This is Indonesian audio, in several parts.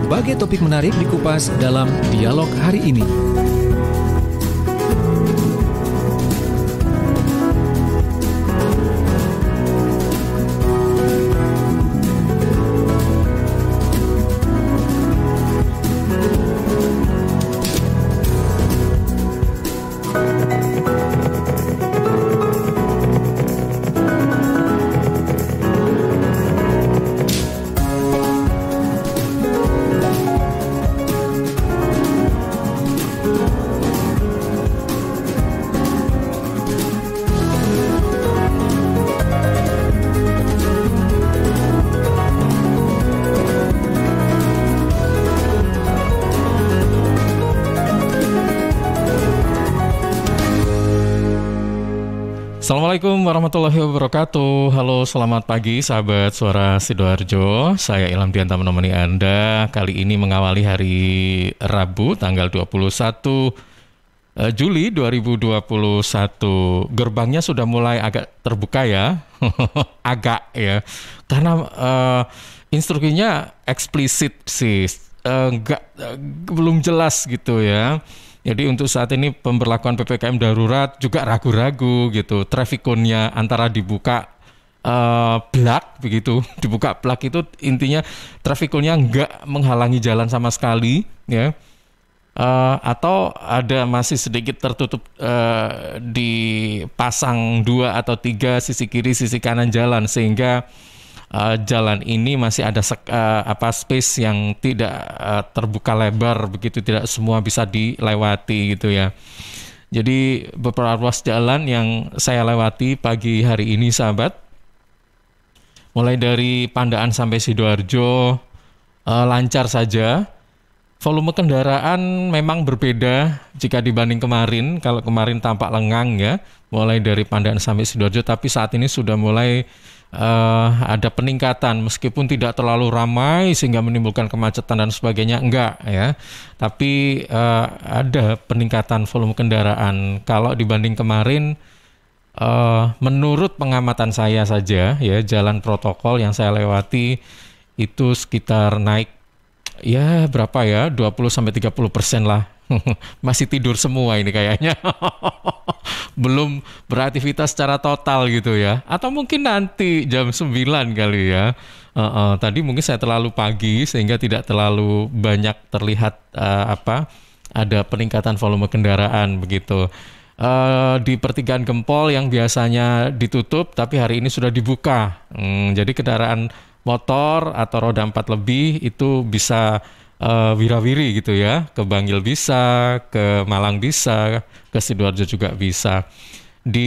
berbagai topik menarik dikupas dalam dialog hari ini. Assalamualaikum warahmatullahi wabarakatuh. Halo, selamat pagi sahabat Suara Sidoarjo. Saya Ilham Dianta menemani Anda kali ini mengawali hari Rabu tanggal 21 Juli 2021. Gerbangnya sudah mulai agak terbuka ya. Agak ya. Karena instruksinya eksplisit sih. Belum jelas gitu ya. Jadi untuk saat ini pemberlakuan PPKM darurat juga ragu-ragu gitu. Traffic cone-nya antara dibuka plak begitu. Dibuka plak itu intinya traffic cone-nya nggak menghalangi jalan sama sekali ya. Atau ada masih sedikit tertutup dipasang 2 atau 3 sisi kiri sisi kanan jalan sehingga jalan ini masih ada space yang tidak terbuka lebar begitu, tidak semua bisa dilewati gitu ya. Jadi beberapa ruas jalan yang saya lewati pagi hari ini sahabat, mulai dari Pandaan sampai Sidoarjo lancar saja. Volume kendaraan memang berbeda jika dibanding kemarin. Kalau kemarin tampak lengang ya, mulai dari Pandaan sampai Sidoarjo, tapi saat ini sudah mulai ada peningkatan meskipun tidak terlalu ramai sehingga menimbulkan kemacetan dan sebagainya, enggak ya, tapi ada peningkatan volume kendaraan. Kalau dibanding kemarin menurut pengamatan saya saja ya, jalan protokol yang saya lewati itu sekitar naik ya berapa ya, 20-30% lah. Masih tidur semua ini kayaknya. Belum beraktivitas secara total gitu ya. Atau mungkin nanti jam 9 kali ya. Tadi mungkin saya terlalu pagi sehingga tidak terlalu banyak terlihat ada peningkatan volume kendaraan begitu. Di pertigaan Gempol yang biasanya ditutup tapi hari ini sudah dibuka. Jadi kendaraan motor atau roda 4 lebih itu bisa wirawiri gitu ya, ke Bangil bisa, ke Malang bisa, ke Sidoarjo juga bisa. Di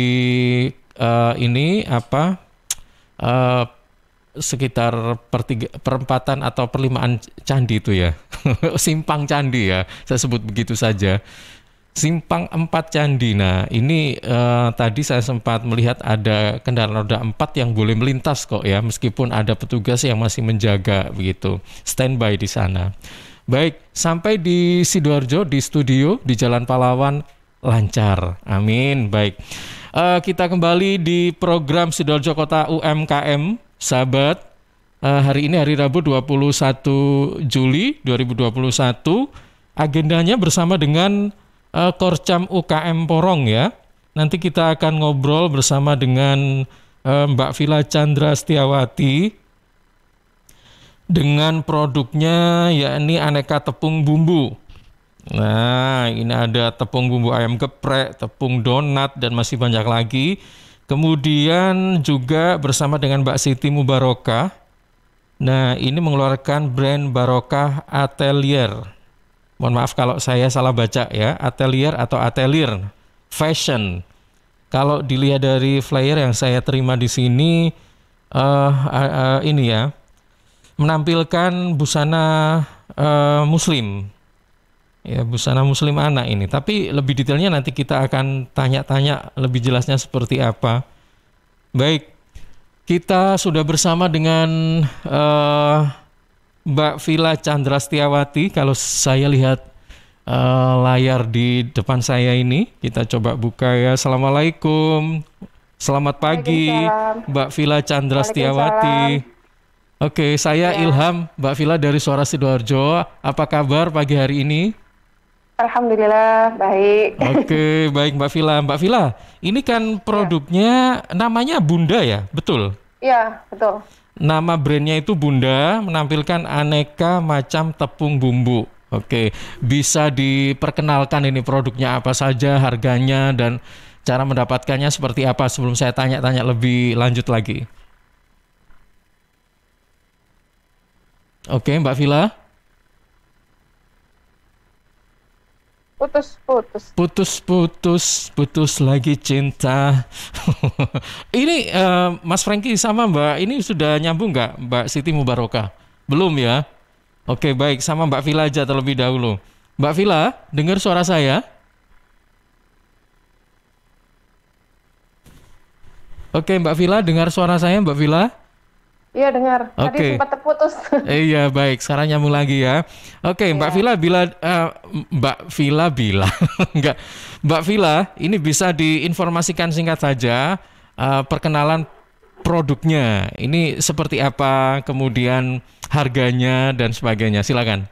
sekitar perempatan atau perlimaan candi itu ya, simpang candi ya, saya sebut begitu saja. Simpang 4 Candi. Nah, ini tadi saya sempat melihat ada kendaraan roda 4 yang boleh melintas kok ya, meskipun ada petugas yang masih menjaga begitu, standby di sana. Baik, sampai di Sidoarjo di studio di Jalan Pahlawan lancar. Amin. Baik. Kita kembali di program Sidoarjo Kota UMKM, sahabat. Hari ini hari Rabu 21 Juli 2021. Agendanya bersama dengan Korcam UKM Porong ya. Nanti kita akan ngobrol bersama dengan Mbak Villa Chandra Setiawati dengan produknya yakni aneka tepung bumbu. Nah, ini ada tepung bumbu ayam geprek, tepung donat dan masih banyak lagi. Kemudian juga bersama dengan Mbak Siti Mubarokah. Nah, ini mengeluarkan brand Barokah Atelier. Mohon maaf kalau saya salah baca ya, Atelier atau Atelier Fashion. Kalau dilihat dari flyer yang saya terima di sini, ini ya, menampilkan busana muslim. Ya, busana muslim anak ini. Tapi lebih detailnya nanti kita akan tanya-tanya lebih jelasnya seperti apa. Baik, kita sudah bersama dengan Mbak Villa Chandra Setiawati. Kalau saya lihat layar di depan saya ini, kita coba buka ya. Assalamualaikum, selamat pagi Mbak Villa Chandra Setiawati. Oke, saya Ya, Ilham, Mbak Vila dari Suara Sidoarjo. Apa kabar pagi hari ini? alhamdulillah baik. Oke, baik Mbak Vila. Mbak Vila, ini kan Ya, produknya namanya Bunda ya, betul? ya betul. Nama brandnya itu Bunda, menampilkan aneka macam tepung bumbu. Oke, bisa diperkenalkan ini produknya apa saja, harganya, dan cara mendapatkannya seperti apa sebelum saya tanya-tanya lebih lanjut lagi. Oke, Mbak Vila. Putus-putus. Putus lagi cinta. Ini Mas Franky sama Mbak, ini sudah nyambung nggak Mbak Siti Mubarokah? Belum ya? Oke, baik, sama Mbak Vila aja terlebih dahulu. Mbak Vila, dengar suara saya? Oke, Mbak Vila, dengar suara saya, Mbak Vila? Iya dengar. Tadi Oke. sempat terputus. Iya, baik, sekarang nyambung lagi ya. Oke, Mbak Ya, Vila Mbak Vila bilang enggak. Mbak Vila, ini bisa diinformasikan singkat saja perkenalan produknya. Ini seperti apa, kemudian harganya dan sebagainya. Silakan.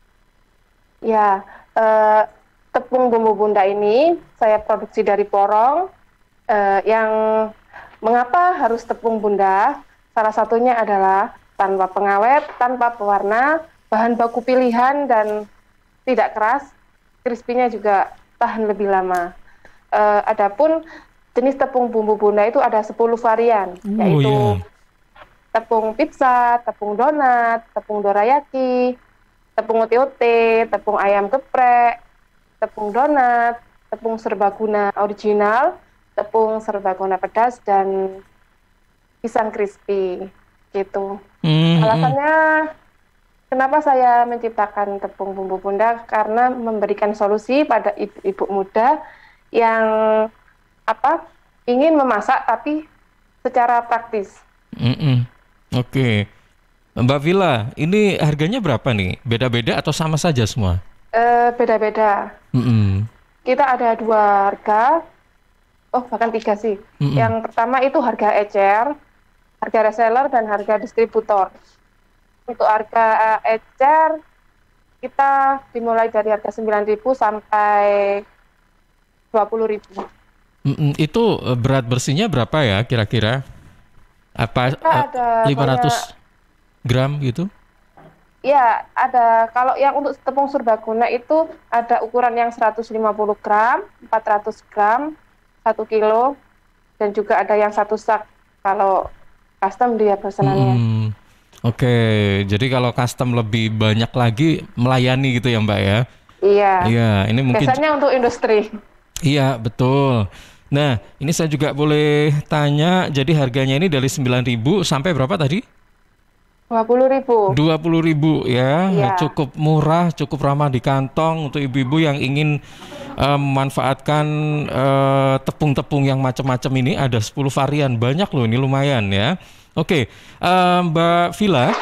ya. eh, Tepung bumbu bunda ini saya produksi dari Porong. Yang mengapa harus tepung bunda? Salah satunya adalah tanpa pengawet, tanpa pewarna, bahan baku pilihan dan tidak keras. Crispy-nya juga tahan lebih lama. Adapun jenis tepung bumbu bunda itu ada 10 varian, Oh yaitu ya. tepung pizza, tepung donat, tepung dorayaki, tepung ote-ote, tepung ayam geprek, tepung donat, tepung serbaguna original, tepung serbaguna pedas, dan pisang crispy gitu. Hmm, hmm. Alasannya kenapa saya menciptakan tepung bumbu bunda karena memberikan solusi pada ibu-ibu muda yang apa ingin memasak tapi secara praktis. Hmm, hmm. Oke. Mbak Vila, ini harganya berapa nih? Beda-beda atau sama saja semua? Beda-beda. Hmm, hmm. Kita ada dua harga, oh bahkan tiga sih. Hmm, hmm. Yang pertama itu harga ecer, harga reseller, dan harga distributor. Untuk harga ecer kita dimulai dari harga 9.000 sampai 20.000. Hmm, hmm. Itu berat bersihnya berapa ya kira-kira? Apa Kita ada banyak, 500 gram gitu? ya ada kalau yang untuk tepung serbaguna itu ada ukuran yang 150 gram, 400 gram, 1 kilo, dan juga ada yang satu sak kalau custom dia pesanannya. Hmm, oke. Jadi kalau custom lebih banyak lagi melayani gitu ya Mbak ya? Iya, Iya, ini mungkin biasanya untuk industri. iya betul. Nah, ini saya juga boleh tanya. Jadi harganya ini dari 9.000 sampai berapa tadi? 20.000. 20.000 ya. Iya, Cukup murah, cukup ramah di kantong untuk ibu-ibu yang ingin memanfaatkan tepung-tepung yang macam-macam ini. Ada 10 varian, banyak loh ini lumayan ya. Oke, Mbak Vila.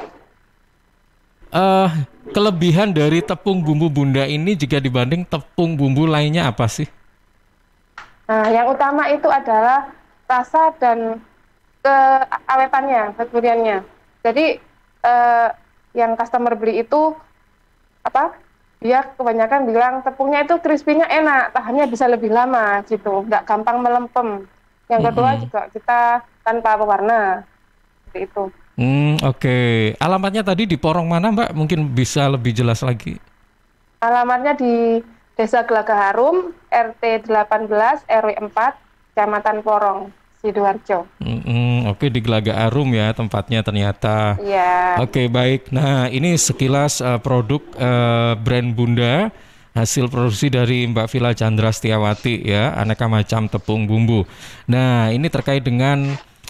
Eh, Kelebihan dari tepung bumbu bunda ini jika dibanding tepung bumbu lainnya apa sih? nah yang utama itu adalah rasa dan keawetannya, kekuriannya. Jadi eh, yang customer beli itu apa? Dia kebanyakan bilang tepungnya itu crispy-nya enak, tahannya bisa lebih lama gitu, nggak gampang melempem. Yang kedua Mm-mm. juga kita tanpa pewarna, seperti itu. Oke. Alamatnya tadi di Porong mana, Mbak? Mungkin bisa lebih jelas lagi. Alamatnya di Desa Gelaga Harum, RT 18, RW 4, Kecamatan Porong, Sidoarjo. Oke, di Gelaga Arum ya tempatnya ternyata. Iya, Oke, baik. Nah, ini sekilas produk brand Bunda, hasil produksi dari Mbak Vila Chandra Setiawati ya, aneka macam tepung bumbu. Nah, ini terkait dengan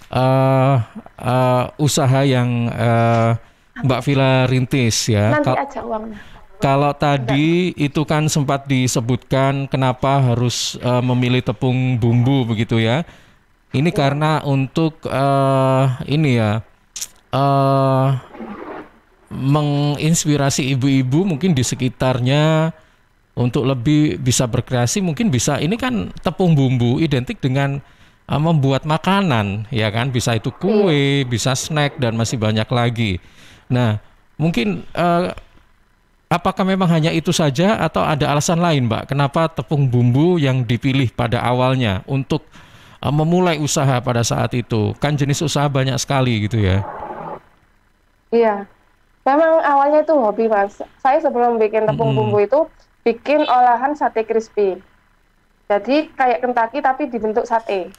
usaha yang Mbak Vila rintis ya. nanti aja uangnya. Kalau tadi itu kan sempat disebutkan kenapa harus memilih tepung bumbu begitu ya. Ini karena untuk ini ya eh menginspirasi ibu-ibu mungkin di sekitarnya untuk lebih bisa berkreasi, mungkin bisa ini kan tepung bumbu identik dengan membuat makanan, ya kan? Bisa itu kue, bisa snack dan masih banyak lagi. Nah, mungkin apakah memang hanya itu saja atau ada alasan lain, Mbak? Kenapa tepung bumbu yang dipilih pada awalnya untuk memulai usaha pada saat itu? Kan jenis usaha banyak sekali gitu ya. Iya, memang awalnya itu hobi Mas. Saya sebelum bikin tepung bumbu itu bikin olahan sate crispy. Jadi kayak Kentucky tapi dibentuk sate.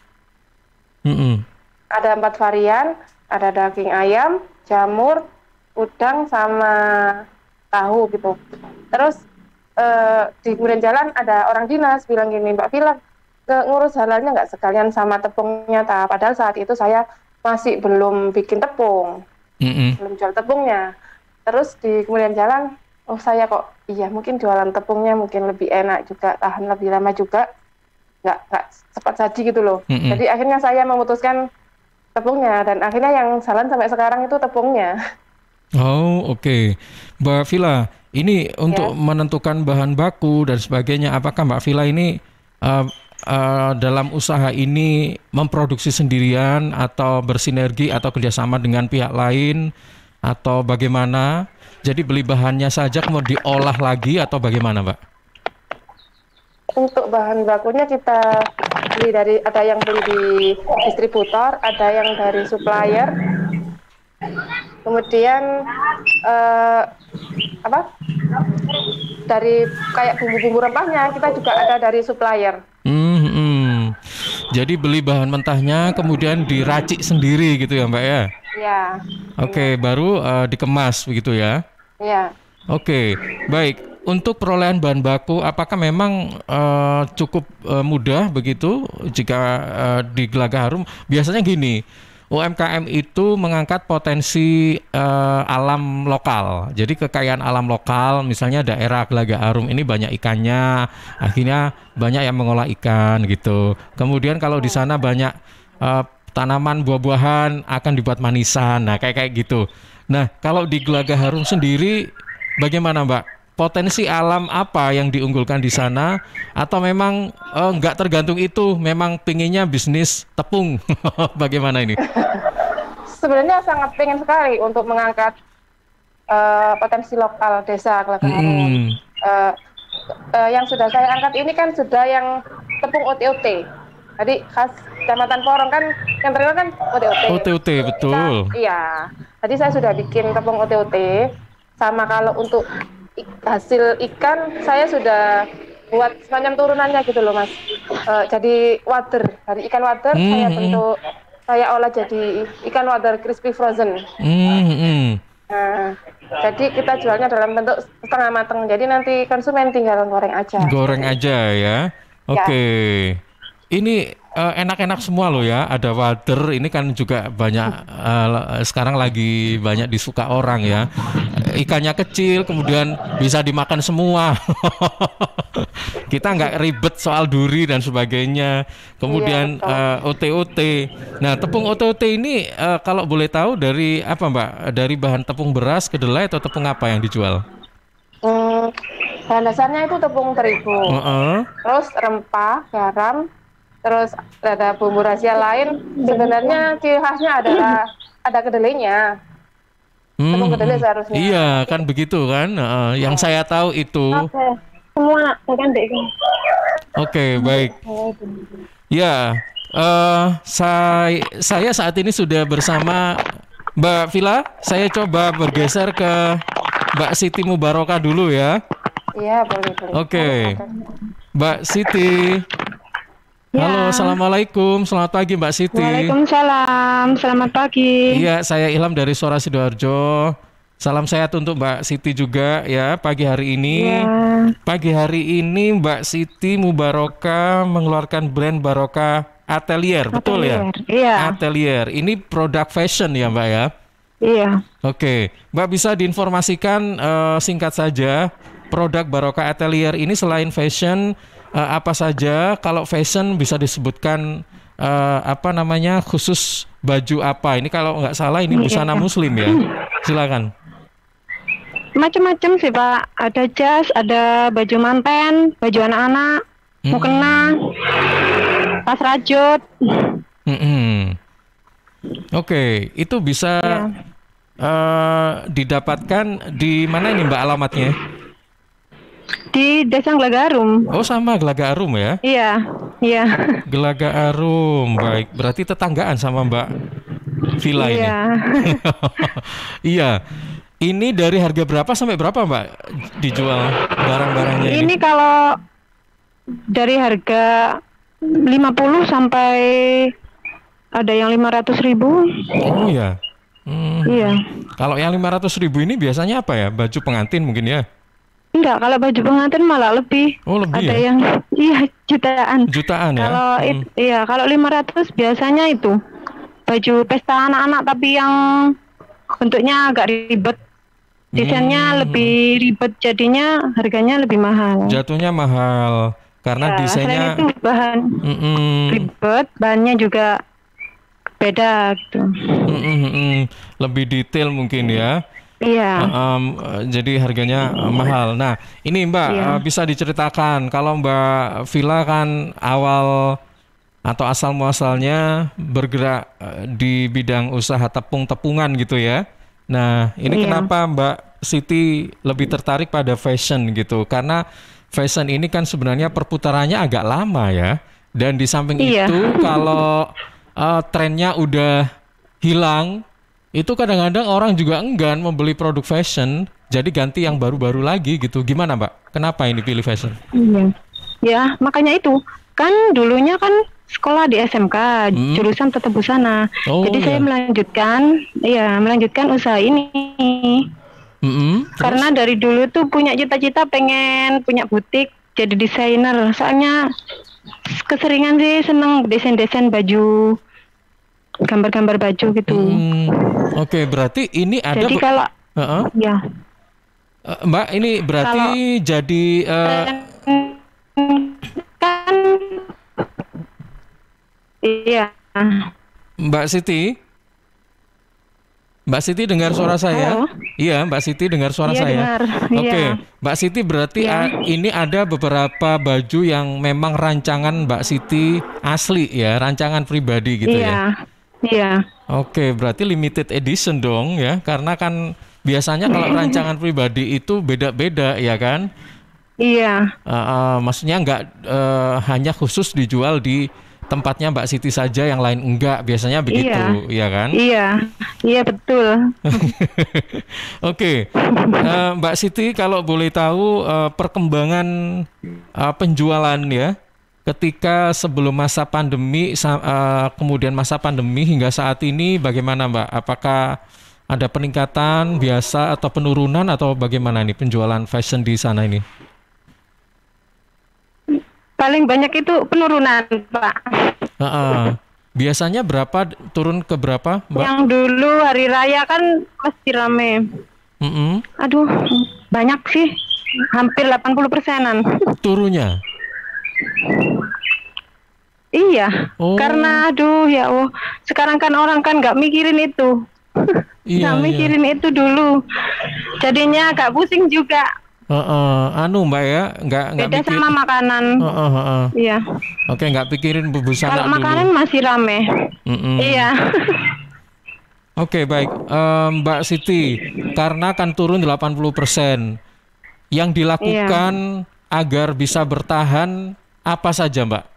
Ada 4 varian, ada daging ayam, jamur, udang, sama tahu gitu. Terus di kemudian jalan ada orang dinas bilang gini, Mbak Vila, ngurus halalnya nggak sekalian sama tepungnya? Padahal saat itu saya masih belum bikin tepung. Belum jual tepungnya. Terus di kemudian jalan, oh saya kok iya mungkin jualan tepungnya mungkin lebih enak juga, tahan lebih lama juga, nggak cepat saji gitu loh. Jadi akhirnya saya memutuskan tepungnya, dan akhirnya yang jalan sampai sekarang itu tepungnya. Oh, oke. Mbak Vila, ini untuk menentukan bahan baku dan sebagainya, apakah Mbak Vila ini dalam usaha ini memproduksi sendirian atau bersinergi atau kerjasama dengan pihak lain atau bagaimana? Jadi beli bahannya saja kemudian diolah lagi atau bagaimana, Mbak? Untuk bahan bakunya kita beli ada yang beli di distributor, ada yang dari supplier. Kemudian dari kayak bumbu-bumbu rempahnya kita juga ada dari supplier. Jadi beli bahan mentahnya kemudian diracik sendiri gitu ya, Mbak ya? Ya. Oke, baru dikemas begitu ya? Ya. Oke, baik. Untuk perolehan bahan baku, apakah memang cukup mudah begitu jika di Gelaga Harum? Biasanya gini, UMKM itu mengangkat potensi alam lokal. Jadi kekayaan alam lokal, misalnya daerah Gelaga Harum ini banyak ikannya, akhirnya banyak yang mengolah ikan gitu. Kemudian kalau di sana banyak tanaman buah-buahan akan dibuat manisan, nah kayak gitu. Nah kalau di Gelaga Harum sendiri, bagaimana Mbak? Potensi alam apa yang diunggulkan di sana, atau memang nggak tergantung itu, memang pinginnya bisnis tepung? Bagaimana ini? Sebenarnya sangat pengen sekali untuk mengangkat potensi lokal desa Gelaga Harum. Yang sudah saya angkat ini kan sudah yang tepung OTOT. Jadi khas Kecamatan Porong kan, yang terkenal kan OTOT. OTOT, betul. Iya. Jadi saya sudah bikin tepung OTOT. Sama kalau untuk hasil ikan, saya sudah buat semacam turunannya gitu loh Mas. Jadi wader, dari ikan wader saya olah jadi ikan wader crispy frozen. Nah, jadi kita jualnya dalam bentuk setengah matang. Jadi nanti konsumen tinggal goreng aja. Goreng aja ya. Oke. Ini enak-enak semua loh ya. Ada wader, ini kan juga banyak sekarang lagi banyak disuka orang ya. Ikannya kecil, kemudian bisa dimakan semua. Kita nggak ribet soal duri dan sebagainya. Kemudian OTOT. Nah, tepung OTOT ini kalau boleh tahu dari apa Mbak? Dari bahan tepung beras, kedelai, atau tepung apa yang dijual? Bahan dasarnya itu tepung terigu. Terus rempah, garam, terus ada bumbu rahasia lain. Sebenarnya ciri khasnya adalah ada kedelainya. Tepung kedelai seharusnya. Iya, kan begitu kan? Yang saya tahu itu. Semua kan deh. Oke, baik. Ya, saya saat ini sudah bersama Mbak Vila. Saya coba bergeser ke Mbak Siti Mubarokah dulu ya. Iya, boleh. Oke. Mbak Siti. Halo, assalamualaikum. Selamat pagi, Mbak Siti. Waalaikumsalam. Selamat pagi. Iya, saya Ilham dari Suara Sidoarjo. Salam sehat untuk Mbak Siti juga ya pagi hari ini. Pagi hari ini Mbak Siti Mubarokah mengeluarkan brand Barokah Atelier, betul ya? Iya. Atelier. Ini produk fashion ya, Mbak ya? Iya. Oke, Mbak bisa diinformasikan singkat saja produk Barokah Atelier ini selain fashion apa saja? Kalau fashion bisa disebutkan apa namanya, khusus baju apa? Ini kalau nggak salah ini busana muslim ya. Silakan. Macam-macam sih Pak. Ada jas, ada baju manten, baju anak-anak, mukena, tas rajut. Mm-mm. Oke, itu bisa Ya. didapatkan di mana ini Mbak alamatnya? Di Desa Glagarum. Oh, sama Gelaga Arum ya? Iya, iya. Gelaga Arum, baik. Berarti tetanggaan sama Mbak Villa ini. Iya. Iya. Ini dari harga berapa sampai berapa Mbak dijual barang-barangnya ini? Ini kalau dari harga 50 sampai ada yang 500.000. Oh ya. Hmm. Iya. Kalau yang 500.000 ini biasanya apa ya? Baju pengantin mungkin ya? Enggak, kalau baju pengantin malah lebih. Oh, lebih Ada ya? yang iya jutaan. Jutaan ya? Kalau iya, kalau 500 biasanya itu baju pesta anak-anak tapi yang bentuknya agak ribet. Desainnya lebih ribet jadinya harganya lebih mahal. Jatuhnya mahal karena Ya, desainnya selain itu bahan ribet, bahannya juga beda gitu. lebih detail mungkin ya. Iya. Jadi harganya mahal. Nah, ini Mbak Iya. Bisa diceritakan kalau Mbak Villa kan awal atau asal muasalnya bergerak di bidang usaha tepung-tepungan gitu ya. Nah, ini Iya. kenapa Mbak Siti lebih tertarik pada fashion gitu? Karena fashion ini kan sebenarnya perputarannya agak lama ya. Dan di samping Iya. itu kalau trennya udah hilang, itu kadang-kadang orang juga enggan membeli produk fashion, jadi ganti yang baru-baru lagi gitu. Gimana Mbak? Kenapa ini pilih fashion? Iya. Ya, makanya itu. Kan dulunya kan sekolah di SMK, jurusan tata busana. Oh, Jadi saya iya. melanjutkan usaha ini. Terus? Karena dari dulu tuh punya cita-cita pengen punya butik, jadi desainer. Soalnya keseringan sih seneng desain-desain baju, gambar-gambar baju gitu. Oke, berarti ini ada Jadi kalau Heeh. ya Mbak, ini berarti jadi kan iya. Mbak Siti? Mbak Siti dengar suara saya? Halo? Iya, Mbak Siti dengar suara Iya, saya. dengar. Oke, Iya. Mbak Siti berarti Iya. ini ada beberapa baju yang memang rancangan Mbak Siti asli ya, rancangan pribadi gitu ya. Iya. Iya. Oke, berarti limited edition dong ya, karena kan biasanya kalau rancangan pribadi itu beda-beda ya kan? Iya. Maksudnya nggak hanya khusus dijual di tempatnya Mbak Siti saja, yang lain enggak, biasanya begitu, ya kan? Iya. Iya, betul. Oke, Mbak Siti kalau boleh tahu perkembangan penjualan ya, ketika sebelum masa pandemi, kemudian masa pandemi hingga saat ini bagaimana Mbak? Apakah ada peningkatan biasa atau penurunan atau bagaimana nih penjualan fashion di sana ini? Paling banyak itu penurunan, Pak. Biasanya berapa, turun ke berapa, Mbak? Yang dulu hari raya kan pasti rame. Aduh, banyak sih. Hampir 80%-an. Turunnya? Iya. Oh. Karena aduh ya Allah, sekarang kan orang kan nggak mikirin itu. Iya, Nggak mikirin itu dulu. Jadinya agak pusing juga. Mbak ya, nggak Beda mikir. sama makanan. Iya. Oke, nggak pikirin busana Kalau dulu. makanan masih rame. Iya. Oke, baik. Mbak Siti, karena kan turun 80%, yang dilakukan agar bisa bertahan apa saja, Mbak?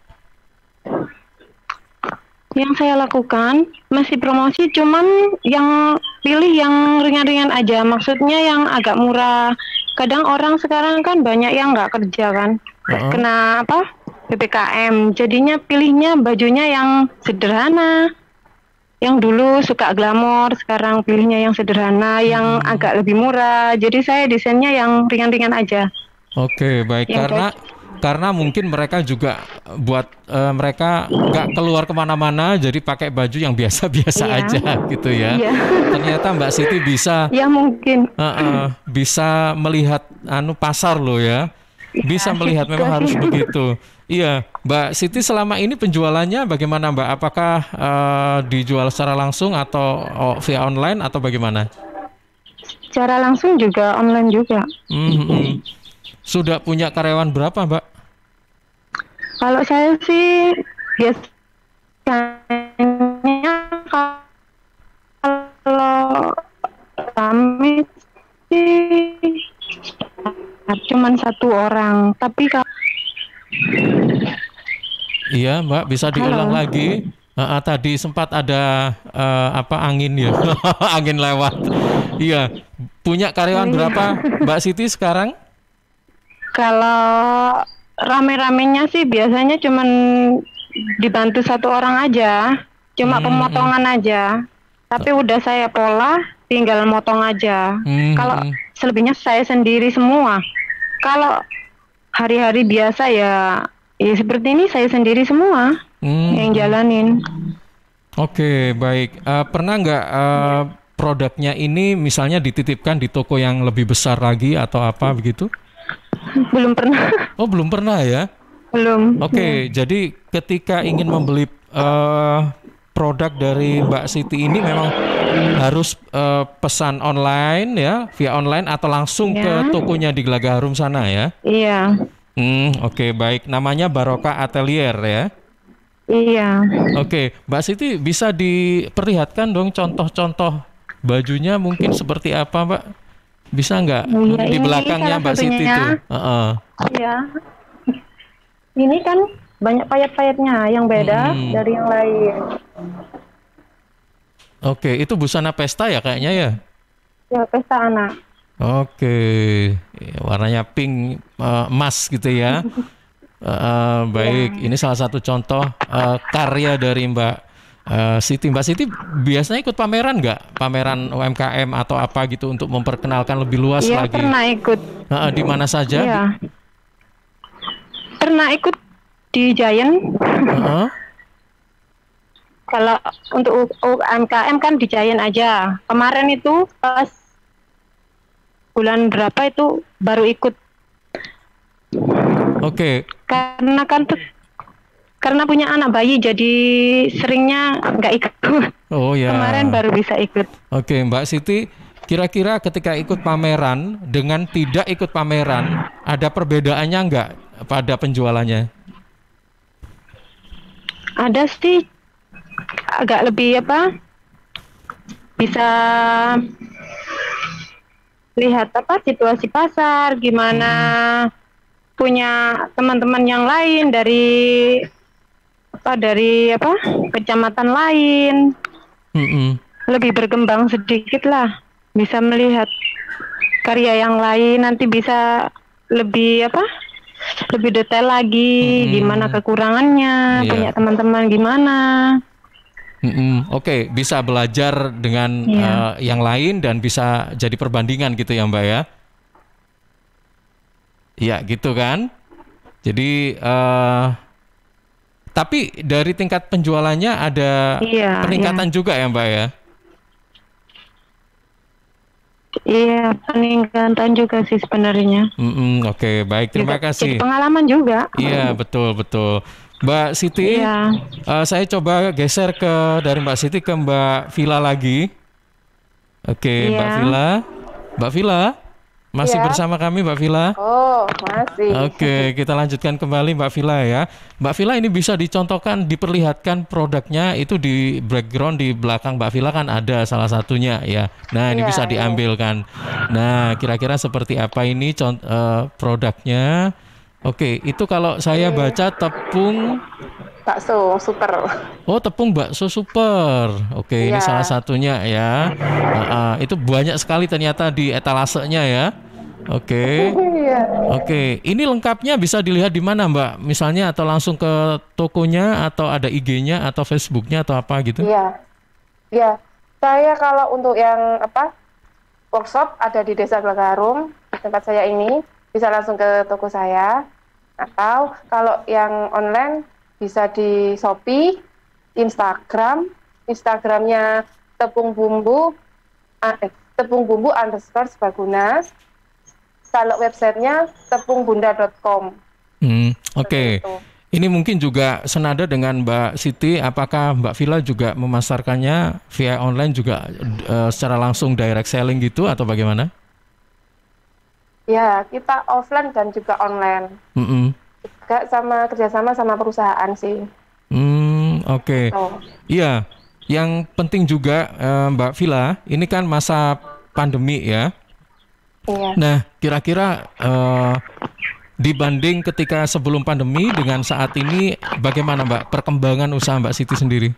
Yang saya lakukan masih promosi, cuman yang pilih yang ringan-ringan aja. Maksudnya yang agak murah. Kadang orang sekarang kan banyak yang nggak kerja kan, kena apa PPKM. Jadinya pilihnya bajunya yang sederhana. Yang dulu suka glamor, sekarang pilihnya yang sederhana, yang agak lebih murah. Jadi saya desainnya yang ringan-ringan aja. Oke, baik. Yang Karena mungkin mereka juga buat mereka nggak keluar kemana-mana, jadi pakai baju yang biasa-biasa aja gitu ya. Iya. Ternyata Mbak Siti bisa Ya mungkin. bisa melihat pasar loh ya. Bisa melihat memang harus begitu. Iya, Mbak Siti selama ini penjualannya bagaimana Mbak? Apakah dijual secara langsung atau via online atau bagaimana? Secara langsung juga, online juga. Sudah punya karyawan berapa, Mbak? Kalau saya sih biasanya kalau kami sih cuman 1 orang, tapi kalau Iya, Mbak, bisa diulang Halo. lagi. Tadi sempat ada angin ya, angin lewat. Iya, punya karyawan berapa, Mbak Siti sekarang? kalau rame-ramenya sih biasanya cuman dibantu 1 orang aja, cuma Hmm, pemotongan aja. Tapi udah saya pola, tinggal motong aja. hmm, Kalau hmm, selebihnya saya sendiri semua. Kalau hari-hari biasa ya, ya seperti ini saya sendiri semua yang hmm. jalanin. Oke, baik. Pernah nggak produknya ini misalnya dititipkan di toko yang lebih besar lagi atau apa begitu? Belum pernah, Oh, belum pernah ya? belum. Ya. Oke, jadi ketika ingin membeli produk dari Mbak Siti ini memang harus pesan online ya, via online atau langsung Ya, ke tokonya di Gelaga Harum sana ya? iya, Oke, baik. Namanya Barokah Atelier ya. iya. Oke, Mbak Siti bisa diperlihatkan dong contoh-contoh bajunya mungkin seperti apa, Mbak? Bisa nggak Iya, di ini belakangnya salah Mbak satunya. Siti tuh? Heeh. Iya, ini kan banyak payet-payetnya yang beda Mm-mm. dari yang lain. Oke, itu busana pesta ya kayaknya ya? Ya, pesta anak. Oke, ya, warnanya pink emas gitu ya. Baik, Ya, ini salah satu contoh karya dari Mbak Siti. Mbak Siti biasanya ikut pameran nggak? Pameran UMKM atau apa gitu untuk memperkenalkan lebih luas iya lagi. pernah ikut. Di mana saja? Iya, pernah ikut di Giant. Heeh. Kalau untuk UMKM kan di Giant aja. Kemarin itu pas bulan berapa itu baru ikut, Oke, karena kan karena punya anak bayi jadi seringnya nggak ikut. oh ya. Kemarin baru bisa ikut. Oke, Mbak Siti, kira-kira ketika ikut pameran dengan tidak ikut pameran, ada perbedaannya nggak pada penjualannya? Ada sih agak lebih apa? Bisa lihat apa situasi pasar, gimana punya teman-teman yang lain dari kecamatan lain, Mm-mm. lebih berkembang sedikit lah, bisa melihat karya yang lain, nanti bisa lebih lebih detail lagi, gimana Mm-mm. kekurangannya, punya Iya. teman-teman gimana. Oke, bisa belajar dengan Iya, yang lain dan bisa jadi perbandingan gitu ya, Mbak ya? Iya, gitu kan? Jadi, tapi dari tingkat penjualannya ada iya, iya, peningkatan juga ya, Mbak ya? iya, peningkatan juga sih sebenarnya. Oke, baik. Juga Terima jadi kasih. pengalaman juga. Iya, betul, betul. Mbak Siti, Iya, saya coba geser dari Mbak Siti ke Mbak Vila lagi. Oke, Mbak iya, Vila. Mbak Vila, masih Ya. bersama kami, Mbak Vila? Oh, masih. Oke, kita lanjutkan kembali Mbak Vila ya. Mbak Vila ini bisa dicontohkan, diperlihatkan produknya itu di background di belakang Mbak Vila kan ada salah satunya ya. Nah, ini Iya, bisa iya. diambil kan. Nah, kira-kira seperti apa ini produknya? Oke, itu kalau saya baca tepung, Bakso super. oh tepung bakso super. Oke, ini salah Iya. satunya ya. Itu banyak sekali ternyata di etalasenya ya. Oke. Iya. Oke, ini lengkapnya bisa dilihat di mana, Mbak? Misalnya atau langsung ke tokonya atau ada IG-nya atau Facebook-nya atau apa gitu? Iya. Iya. Saya kalau untuk yang workshop ada di Desa Glagarum, di tempat saya ini, bisa langsung ke toko saya. Atau kalau yang online bisa di Shopee, Instagram, Instagramnya tepung bumbu, tepung bumbu underscore Sebaguna. Kalau websitenya tepungbunda.com. Oke. Seperti itu. Ini mungkin juga senada dengan Mbak Siti. Apakah Mbak Vila juga memasarkannya via online juga secara langsung direct selling gitu atau bagaimana? Ya, kita offline dan juga online. Mm-mm. Juga kerjasama sama perusahaan sih. Oke. Iya, yang penting juga Mbak Villa, ini kan masa pandemi ya. Iya. Nah, kira-kira dibanding ketika sebelum pandemi dengan saat ini, bagaimana Mbak perkembangan usaha Mbak Siti sendiri?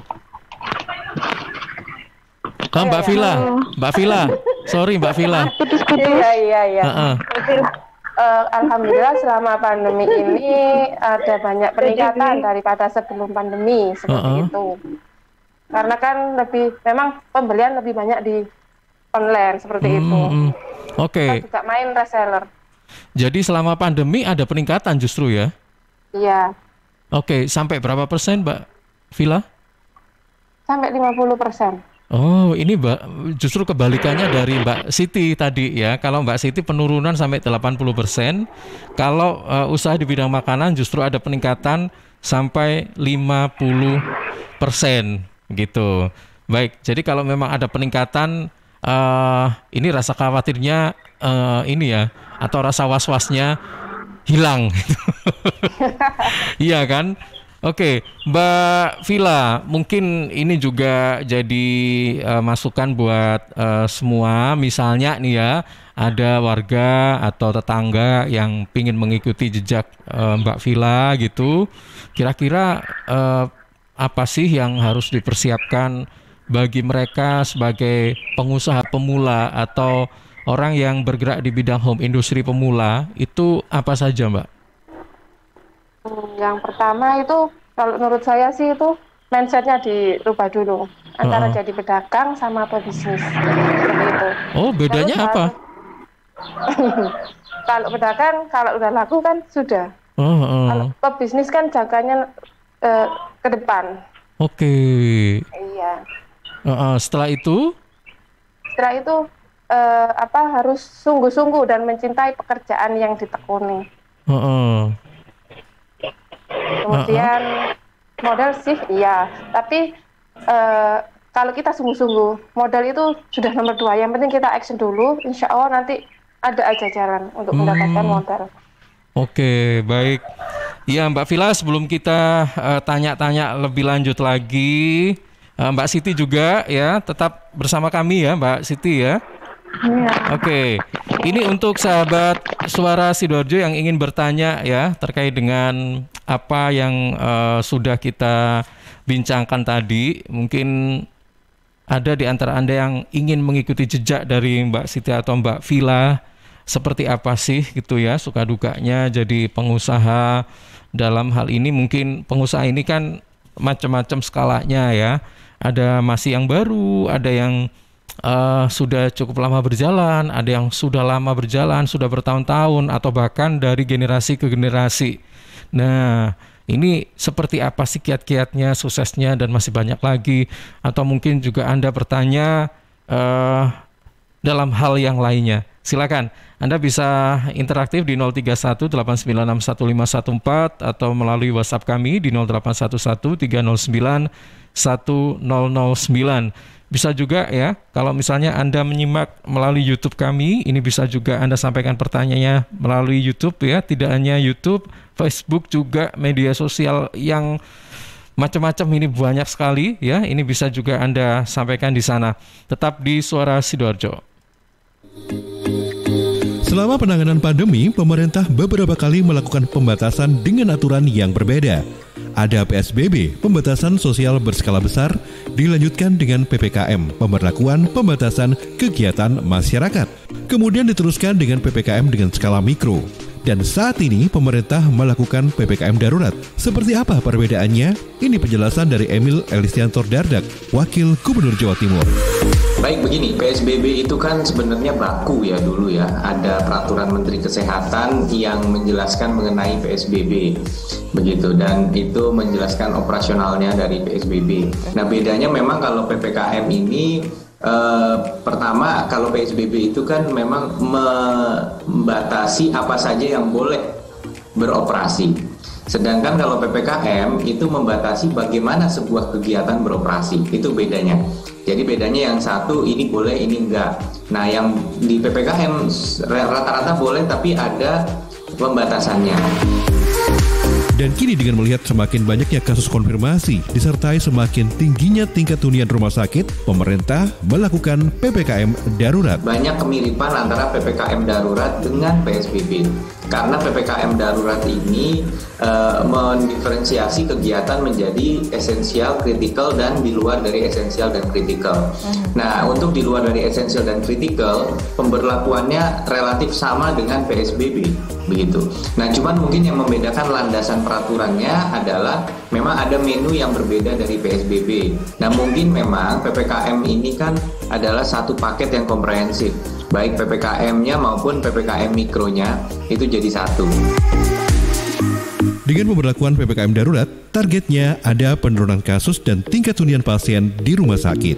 Mbak Villa, sorry Mbak Villa. Iya. Mungkin alhamdulillah selama pandemi ini ada banyak peningkatan daripada sebelum pandemi seperti itu. Karena kan memang pembelian lebih banyak di online seperti itu. Oke. Kita juga main reseller. Jadi selama pandemi ada peningkatan justru ya? Iya. Oke, sampai berapa persen Mbak Villa? Sampai 50%. Oh, ini Mbak justru kebalikannya dari Mbak Siti tadi ya. Kalau Mbak Siti penurunan sampai 80%, kalau usaha di bidang makanan justru ada peningkatan sampai 50% gitu. Baik, jadi kalau memang ada peningkatan, ini rasa khawatirnya ini ya, atau rasa was-wasnya hilang. Iya kan? Oke, Mbak Villa, mungkin ini juga jadi masukan buat semua. Misalnya nih ya, ada warga atau tetangga yang ingin mengikuti jejak Mbak Villa gitu. Kira-kira apa sih yang harus dipersiapkan bagi mereka sebagai pengusaha pemula atau orang yang bergerak di bidang home industry pemula, itu apa saja Mbak? Yang pertama itu, kalau menurut saya sih itu mindsetnya dirubah dulu antara jadi pedagang sama pebisnis seperti itu. Oh, bedanya apa? Kalau pedagang, kalau udah laku kan sudah. Kalau pebisnis kan jangkanya ke depan. Oke. Iya. Setelah itu? Setelah itu harus sungguh-sungguh dan mencintai pekerjaan yang ditekuni. Kemudian modal sih iya, tapi kalau kita sungguh-sungguh, modal itu sudah nomor 2. Yang penting kita action dulu, insya Allah nanti ada aja jalan untuk mendapatkan modal. Oke, baik. Ya Mbak Villa, sebelum kita tanya-tanya lebih lanjut lagi, Mbak Siti juga ya, tetap bersama kami ya Mbak Siti ya. Oke, ini untuk sahabat Suara Sidoarjo yang ingin bertanya ya terkait dengan apa yang sudah kita bincangkan tadi. Mungkin ada di antara Anda yang ingin mengikuti jejak dari Mbak Siti atau Mbak Villa, seperti apa sih gitu ya suka dukanya jadi pengusaha. Dalam hal ini mungkin pengusaha ini kan macam-macam skalanya ya. Ada masih yang baru, ada yang sudah cukup lama berjalan, ada yang sudah lama berjalan, sudah bertahun-tahun, atau bahkan dari generasi ke generasi. Nah, ini seperti apa sih kiat-kiatnya, suksesnya, dan masih banyak lagi. Atau mungkin juga Anda bertanya dalam hal yang lainnya. Silakan, Anda bisa interaktif di 0318961514 atau melalui WhatsApp kami di 0811309109. Bisa juga ya, kalau misalnya Anda menyimak melalui YouTube kami, ini bisa juga Anda sampaikan pertanyaannya melalui YouTube ya, tidak hanya YouTube, Facebook juga, media sosial yang macam-macam ini banyak sekali ya, ini bisa juga Anda sampaikan di sana. Tetap di Suara Sidoarjo. Selama penanganan pandemi, pemerintah beberapa kali melakukan pembatasan dengan aturan yang berbeda. Ada PSBB, pembatasan sosial berskala besar, dilanjutkan dengan PPKM, pemberlakuan pembatasan kegiatan masyarakat. Kemudian diteruskan dengan PPKM dengan skala mikro. Dan saat ini pemerintah melakukan PPKM darurat. Seperti apa perbedaannya? Ini penjelasan dari Emil Elistiantor Dardak, Wakil Gubernur Jawa Timur. Baik, begini, PSBB itu kan sebenarnya baku ya dulu ya. Ada peraturan Menteri Kesehatan yang menjelaskan mengenai PSBB. Begitu, dan itu menjelaskan operasionalnya dari PSBB. Nah, bedanya memang kalau PPKM ini pertama, kalau PSBB itu kan memang membatasi apa saja yang boleh beroperasi. Sedangkan kalau PPKM itu membatasi bagaimana sebuah kegiatan beroperasi. Itu bedanya. Jadi bedanya yang satu ini boleh, ini enggak. Nah, yang di PPKM rata-rata boleh tapi ada pembatasannya. Dan kini dengan melihat semakin banyaknya kasus konfirmasi disertai semakin tingginya tingkat hunian rumah sakit, pemerintah melakukan PPKM darurat. Banyak kemiripan antara PPKM darurat dengan PSBB. Karena PPKM darurat ini mendiferensiasi kegiatan menjadi esensial, kritikal, dan di luar dari esensial dan kritikal. Nah, untuk di luar dari esensial dan kritikal, pemberlakuannya relatif sama dengan PSBB, begitu. Nah, cuman mungkin yang membedakan landasan peraturannya adalah memang ada menu yang berbeda dari PSBB. Nah, mungkin memang PPKM ini kan adalah satu paket yang komprehensif. Baik PPKM-nya maupun PPKM mikronya itu jadi satu. Dengan pemberlakuan PPKM darurat, targetnya ada penurunan kasus dan tingkat hunian pasien di rumah sakit.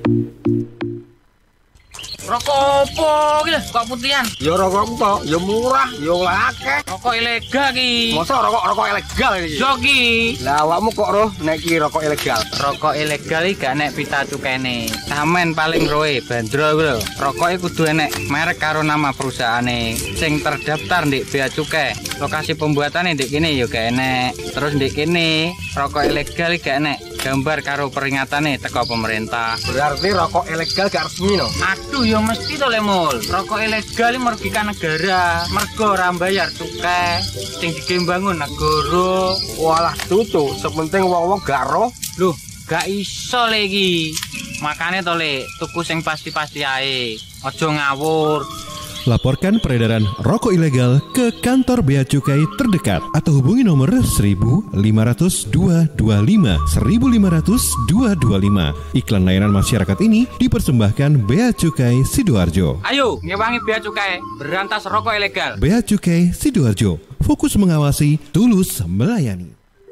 Rokok opo iki kok putihan? Ya rokok kok, ya murah, ya akeh. Rokok ilegal iki. Mosok rokok ilegal iki? Yo iki. Lah awakmu kok roh nek iki rokok ilegal? Rokok ilegal iki gak nek pita cukene. Samen paling roe bandrol kuwi lho. Rokoke kudu enek merek karo nama perusahaane sing terdaftar ndek bea cukai. Lokasi pembuatane ndek kene ya gak enek. Terus ndek kene rokok ilegal iki gak enek gambar karo peringatane teko pemerintah. Berarti rokok ilegal gak resmi no? Aduh ya mesti to lemul. Rokok ilegal merugikan negara. Mergo ora mbayar cukai sing digembangun negara. Walah tutu, sepenting wong-wong gak roh. Loh, gak iso lagi. Makane to le tuku sing pasti-pasti ae. Aja ngawur. Laporkan peredaran rokok ilegal ke kantor Bea Cukai terdekat atau hubungi nomor 1.500-225 1.500-225. Iklan layanan masyarakat ini dipersembahkan Bea Cukai Sidoarjo. Ayo, ngewangi Bea Cukai, berantas rokok ilegal. Bea Cukai Sidoarjo, fokus mengawasi, tulus melayani.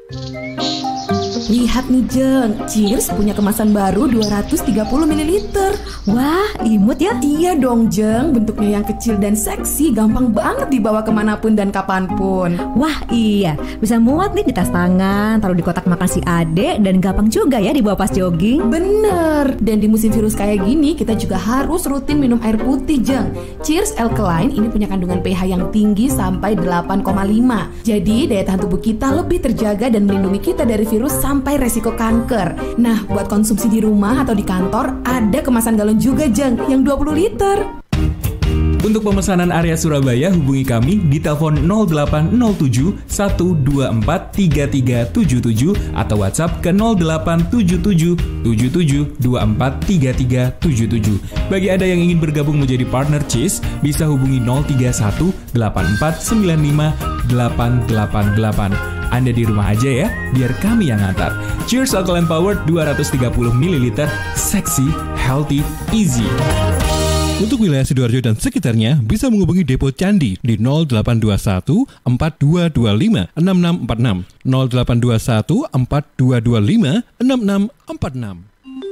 Lihat nih Jeng, Cheers punya kemasan baru 230 ml. Wah, imut ya? Iya dong Jeng, bentuknya yang kecil dan seksi, gampang banget dibawa kemanapun dan kapanpun. Wah iya, bisa muat nih di tas tangan, taruh di kotak makan si adek, dan gampang juga ya dibawa pas jogging. Bener, dan di musim virus kayak gini, kita juga harus rutin minum air putih Jeng. Cheers Alkaline ini punya kandungan pH yang tinggi sampai 8,5. Jadi daya tahan tubuh kita lebih terjaga dan melindungi kita dari virus sampai resiko kanker. Nah, buat konsumsi di rumah atau di kantor, ada kemasan galon juga Jeng, yang 20 liter. Untuk pemesanan area Surabaya, hubungi kami di telepon 0807 124 3377 atau WhatsApp ke 0877 77 24 3377. Bagi Anda yang ingin bergabung menjadi partner Cheers, bisa hubungi 031 84 95 888. Anda di rumah aja ya, biar kami yang ngantar. Cheers Alkaline Power 230 ml, seksi, healthy, easy. Untuk wilayah Sidoarjo dan sekitarnya bisa menghubungi Depo Candi di 0821 4225 6646 0821 4225 6646.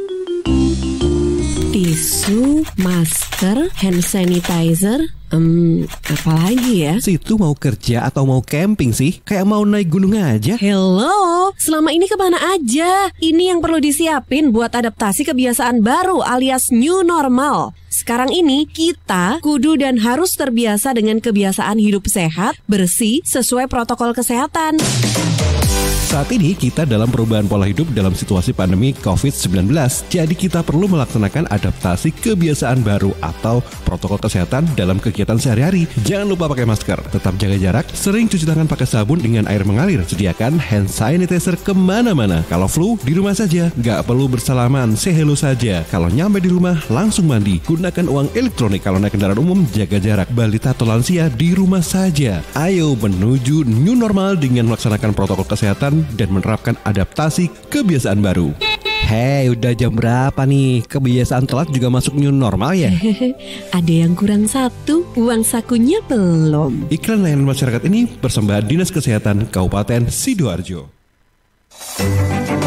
Tisu, masker, hand sanitizer, apalagi ya? Situ mau kerja atau mau camping sih? Kayak mau naik gunung aja. Hello, selama ini kemana aja? Ini yang perlu disiapin buat adaptasi kebiasaan baru alias new normal. Sekarang ini kita kudu dan harus terbiasa dengan kebiasaan hidup sehat, bersih, sesuai protokol kesehatan. Saat ini kita dalam perubahan pola hidup dalam situasi pandemi COVID-19. Jadi kita perlu melaksanakan adaptasi kebiasaan baru atau protokol kesehatan dalam kegiatan sehari-hari. Jangan lupa pakai masker, tetap jaga jarak, sering cuci tangan pakai sabun dengan air mengalir. Sediakan hand sanitizer kemana-mana. Kalau flu, di rumah saja. Nggak perlu bersalaman, say hello saja. Kalau nyampe di rumah, langsung mandi. Gunakan uang elektronik. Kalau naik kendaraan umum, jaga jarak. Balita atau lansia di rumah saja. Ayo menuju new normal dengan melaksanakan protokol kesehatan dan menerapkan adaptasi kebiasaan baru. Hei, udah jam berapa nih? Kebiasaan telat juga masuk new normal ya? Ada yang kurang satu, uang sakunya belum. Iklan layanan masyarakat ini persembahan Dinas Kesehatan Kabupaten Sidoarjo.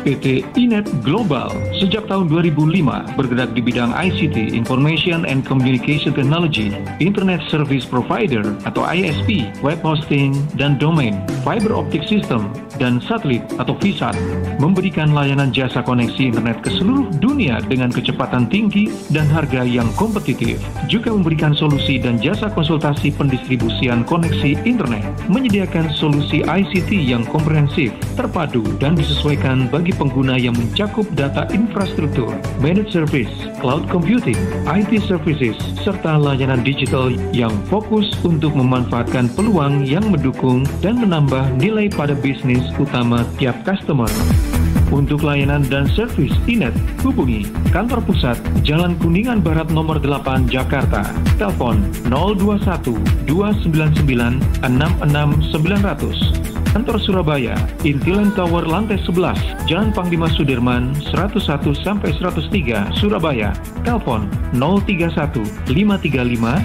PT Inet Global. Sejak tahun 2005, bergerak di bidang ICT, Information and Communication Technology, Internet Service Provider atau ISP, web hosting, dan domain, fiber optic system, dan satelit atau VSAT, memberikan layanan jasa koneksi internet ke seluruh dunia dengan kecepatan tinggi dan harga yang kompetitif. Juga memberikan solusi dan jasa konsultasi pendistribusian koneksi internet, menyediakan solusi ICT yang komprehensif, terpadu, dan disesuaikan bagi pengguna yang mencakup data infrastruktur, managed service, cloud computing, IT services, serta layanan digital yang fokus untuk memanfaatkan peluang yang mendukung dan menambah nilai pada bisnis utama tiap customer. Untuk layanan dan servis Inet, hubungi kantor pusat Jalan Kuningan Barat nomor 8 Jakarta. Telepon 021 299 66900. Kantor Surabaya, Intiland Tower lantai 11, Jalan Panglima Sudirman 101-103 Surabaya. Telepon 031 535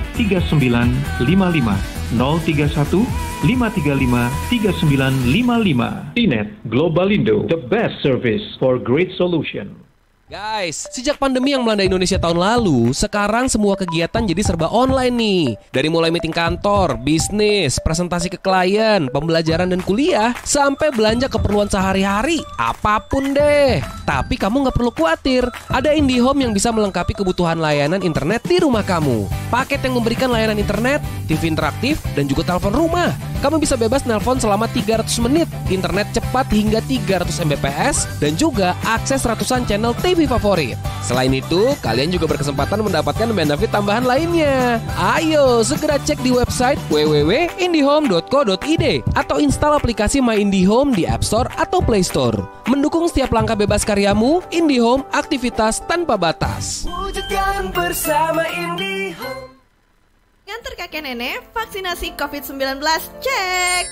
3955 031 535 3955. Inet Global Indo, the best service for great solution. Guys, sejak pandemi yang melanda Indonesia tahun lalu, sekarang semua kegiatan jadi serba online nih. Dari mulai meeting kantor, bisnis, presentasi ke klien, pembelajaran dan kuliah, sampai belanja keperluan sehari-hari, apapun deh. Tapi kamu nggak perlu khawatir, ada IndiHome yang bisa melengkapi kebutuhan layanan internet di rumah kamu. Paket yang memberikan layanan internet, TV interaktif, dan juga telepon rumah. Kamu bisa bebas nelpon selama 300 menit, internet cepat hingga 300 Mbps, dan juga akses ratusan channel TV favorit. Selain itu, kalian juga berkesempatan mendapatkan benefit tambahan lainnya. Ayo, segera cek di website www.indihome.co.id atau install aplikasi My IndiHome di App Store atau Play Store. Mendukung setiap langkah bebas karyamu, IndiHome, aktivitas tanpa batas. Wujudkan bersama IndiHome. Nganter kakek nenek vaksinasi COVID-19, cek!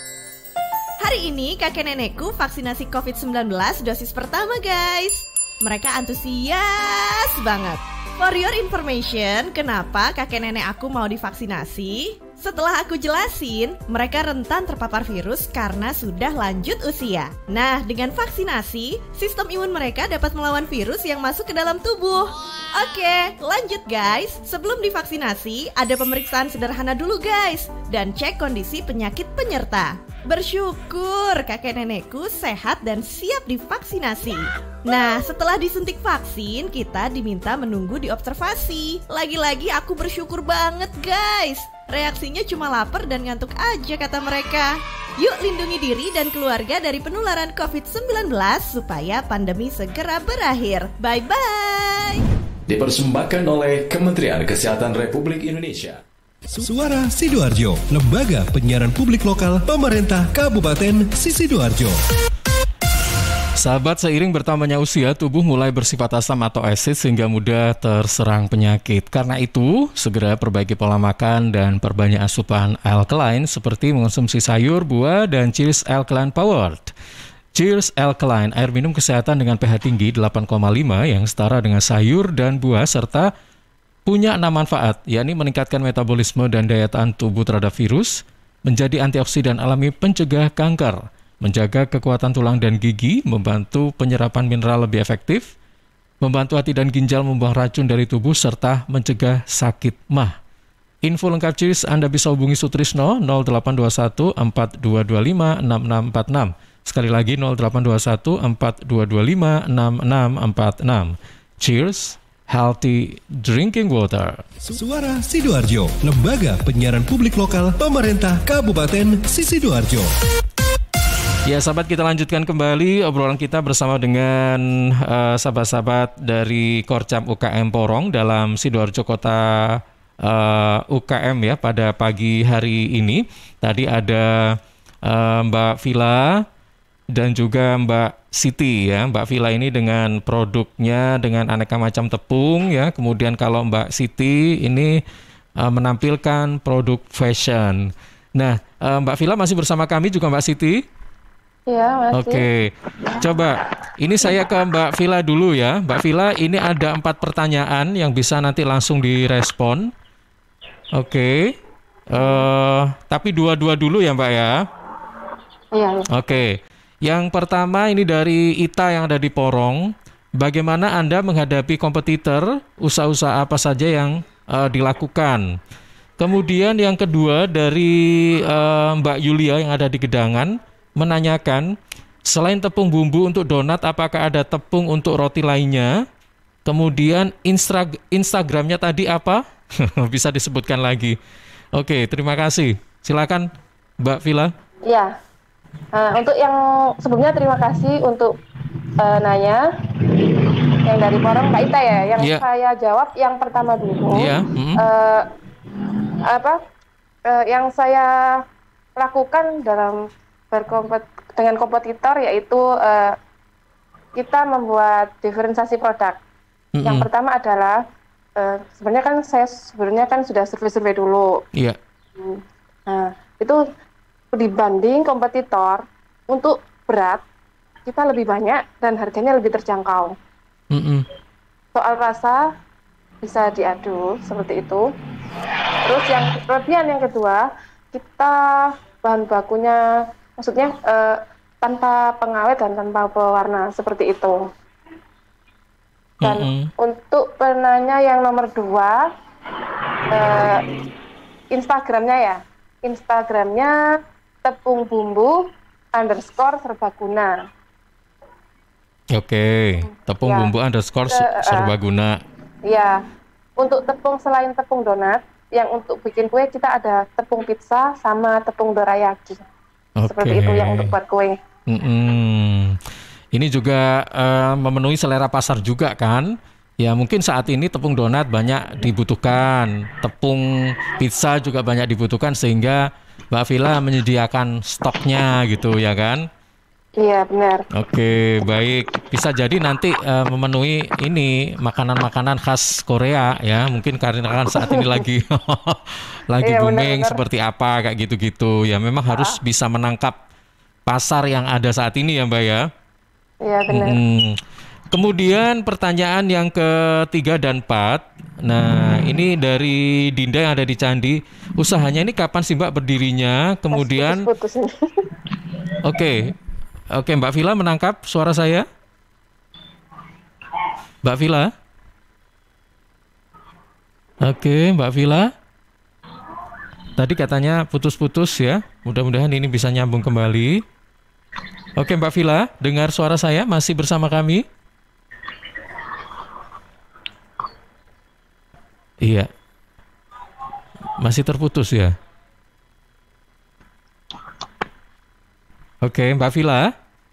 Hari ini kakek nenekku vaksinasi COVID-19 dosis pertama, guys. Mereka antusias banget. For your information, kenapa kakek nenek aku mau divaksinasi? Setelah aku jelasin, mereka rentan terpapar virus karena sudah lanjut usia. Nah, dengan vaksinasi, sistem imun mereka dapat melawan virus yang masuk ke dalam tubuh. Oke, lanjut guys. Sebelum divaksinasi, ada pemeriksaan sederhana dulu guys, dan cek kondisi penyakit penyerta. Bersyukur kakek nenekku sehat dan siap divaksinasi. Nah, setelah disuntik vaksin, kita diminta menunggu diobservasi. Lagi-lagi aku bersyukur banget guys. Reaksinya cuma lapar dan ngantuk aja kata mereka. Yuk lindungi diri dan keluarga dari penularan COVID-19 supaya pandemi segera berakhir. Bye-bye. Dipersembahkan oleh Kementerian Kesehatan Republik Indonesia. Suara Sidoarjo, lembaga penyiaran publik lokal pemerintah Kabupaten Sidoarjo. Sahabat, seiring bertambahnya usia, tubuh mulai bersifat asam atau asid sehingga mudah terserang penyakit. Karena itu, segera perbaiki pola makan dan perbanyak asupan alkaline seperti mengonsumsi sayur, buah, dan Cheers Alkaline Powered. Cheers Alkaline, air minum kesehatan dengan pH tinggi 8,5 yang setara dengan sayur dan buah serta punya 6 manfaat, yakni meningkatkan metabolisme dan daya tahan tubuh terhadap virus, menjadi antioksidan alami pencegah kanker, menjaga kekuatan tulang dan gigi, membantu penyerapan mineral lebih efektif, membantu hati dan ginjal membuang racun dari tubuh, serta mencegah sakit MAH. Info lengkap Cheers Anda bisa hubungi Sutrisno 0821 4225 6646. Sekali lagi 0821 4225 6646. Cheers, healthy drinking water. Suara Sidoarjo, lembaga penyiaran publik lokal pemerintah Kabupaten Sidoarjo. Ya sahabat, kita lanjutkan kembali obrolan kita bersama dengan sahabat-sahabat dari Korcam UKM Porong dalam Sidoarjo Kota UKM ya pada pagi hari ini. Tadi ada Mbak Villa dan juga Mbak Siti ya. Mbak Villa ini dengan produknya dengan aneka macam tepung ya. Kemudian kalau Mbak Siti ini menampilkan produk fashion. Nah, Mbak Villa masih bersama kami juga Mbak Siti? Iya, masih. Oke. Coba ini saya ke Mbak Villa dulu ya. Mbak Villa, ini ada 4 pertanyaan yang bisa nanti langsung direspon. Oke. Tapi dua-dua dulu ya Mbak ya. Iya. Oke. Yang pertama ini dari Ita yang ada di Porong. Bagaimana Anda menghadapi kompetitor, usaha-usaha apa saja yang dilakukan? Kemudian yang kedua dari Mbak Yulia yang ada di Gedangan menanyakan, selain tepung bumbu untuk donat, apakah ada tepung untuk roti lainnya? Kemudian Instagramnya tadi apa? Bisa disebutkan lagi. Oke, terima kasih. Silakan Mbak Vila. Ya, untuk yang sebelumnya terima kasih untuk nanya yang dari Porong Mbak Ita ya. Yang saya jawab yang pertama dulu. Yang saya lakukan dalam dengan kompetitor yaitu kita membuat diferensiasi produk. Yang pertama adalah sebenarnya kan sudah survei dulu. Iya. Nah, itu dibanding kompetitor untuk berat kita lebih banyak dan harganya lebih terjangkau. Soal rasa bisa diadu seperti itu. Terus yang kelebihan yang kedua, kita bahan bakunya maksudnya tanpa pengawet dan tanpa pewarna seperti itu. Dan untuk penanya yang nomor 2, Instagramnya tepung bumbu _serbaguna. Oke, tepung bumbu _serbaguna. Ya, untuk tepung selain tepung donat, yang untuk bikin kue kita ada tepung pizza sama tepung dorayaki. Seperti itu yang untuk buat kue. Ini juga memenuhi selera pasar juga kan? Ya mungkin saat ini tepung donat banyak dibutuhkan, tepung pizza juga banyak dibutuhkan sehingga Mbak Vila menyediakan stoknya gitu ya kan? Iya benar. Oke baik, bisa jadi nanti memenuhi ini makanan-makanan khas Korea ya, mungkin karena kan saat ini lagi booming benar. Seperti apa kayak gitu-gitu ya, memang harus bisa menangkap pasar yang ada saat ini ya Mbak ya. Iya benar. Kemudian pertanyaan yang ketiga dan 4. Nah, ini dari Dinda yang ada di Candi. Usahanya ini kapan sih Mbak berdirinya? Kemudian Oke, Mbak Vila menangkap suara saya? Mbak Vila? Oke, Mbak Vila. Tadi katanya putus-putus ya. Mudah-mudahan ini bisa nyambung kembali. Oke, Mbak Vila, dengar suara saya? Masih bersama kami? Iya. Masih terputus ya? Oke, Mbak Vila.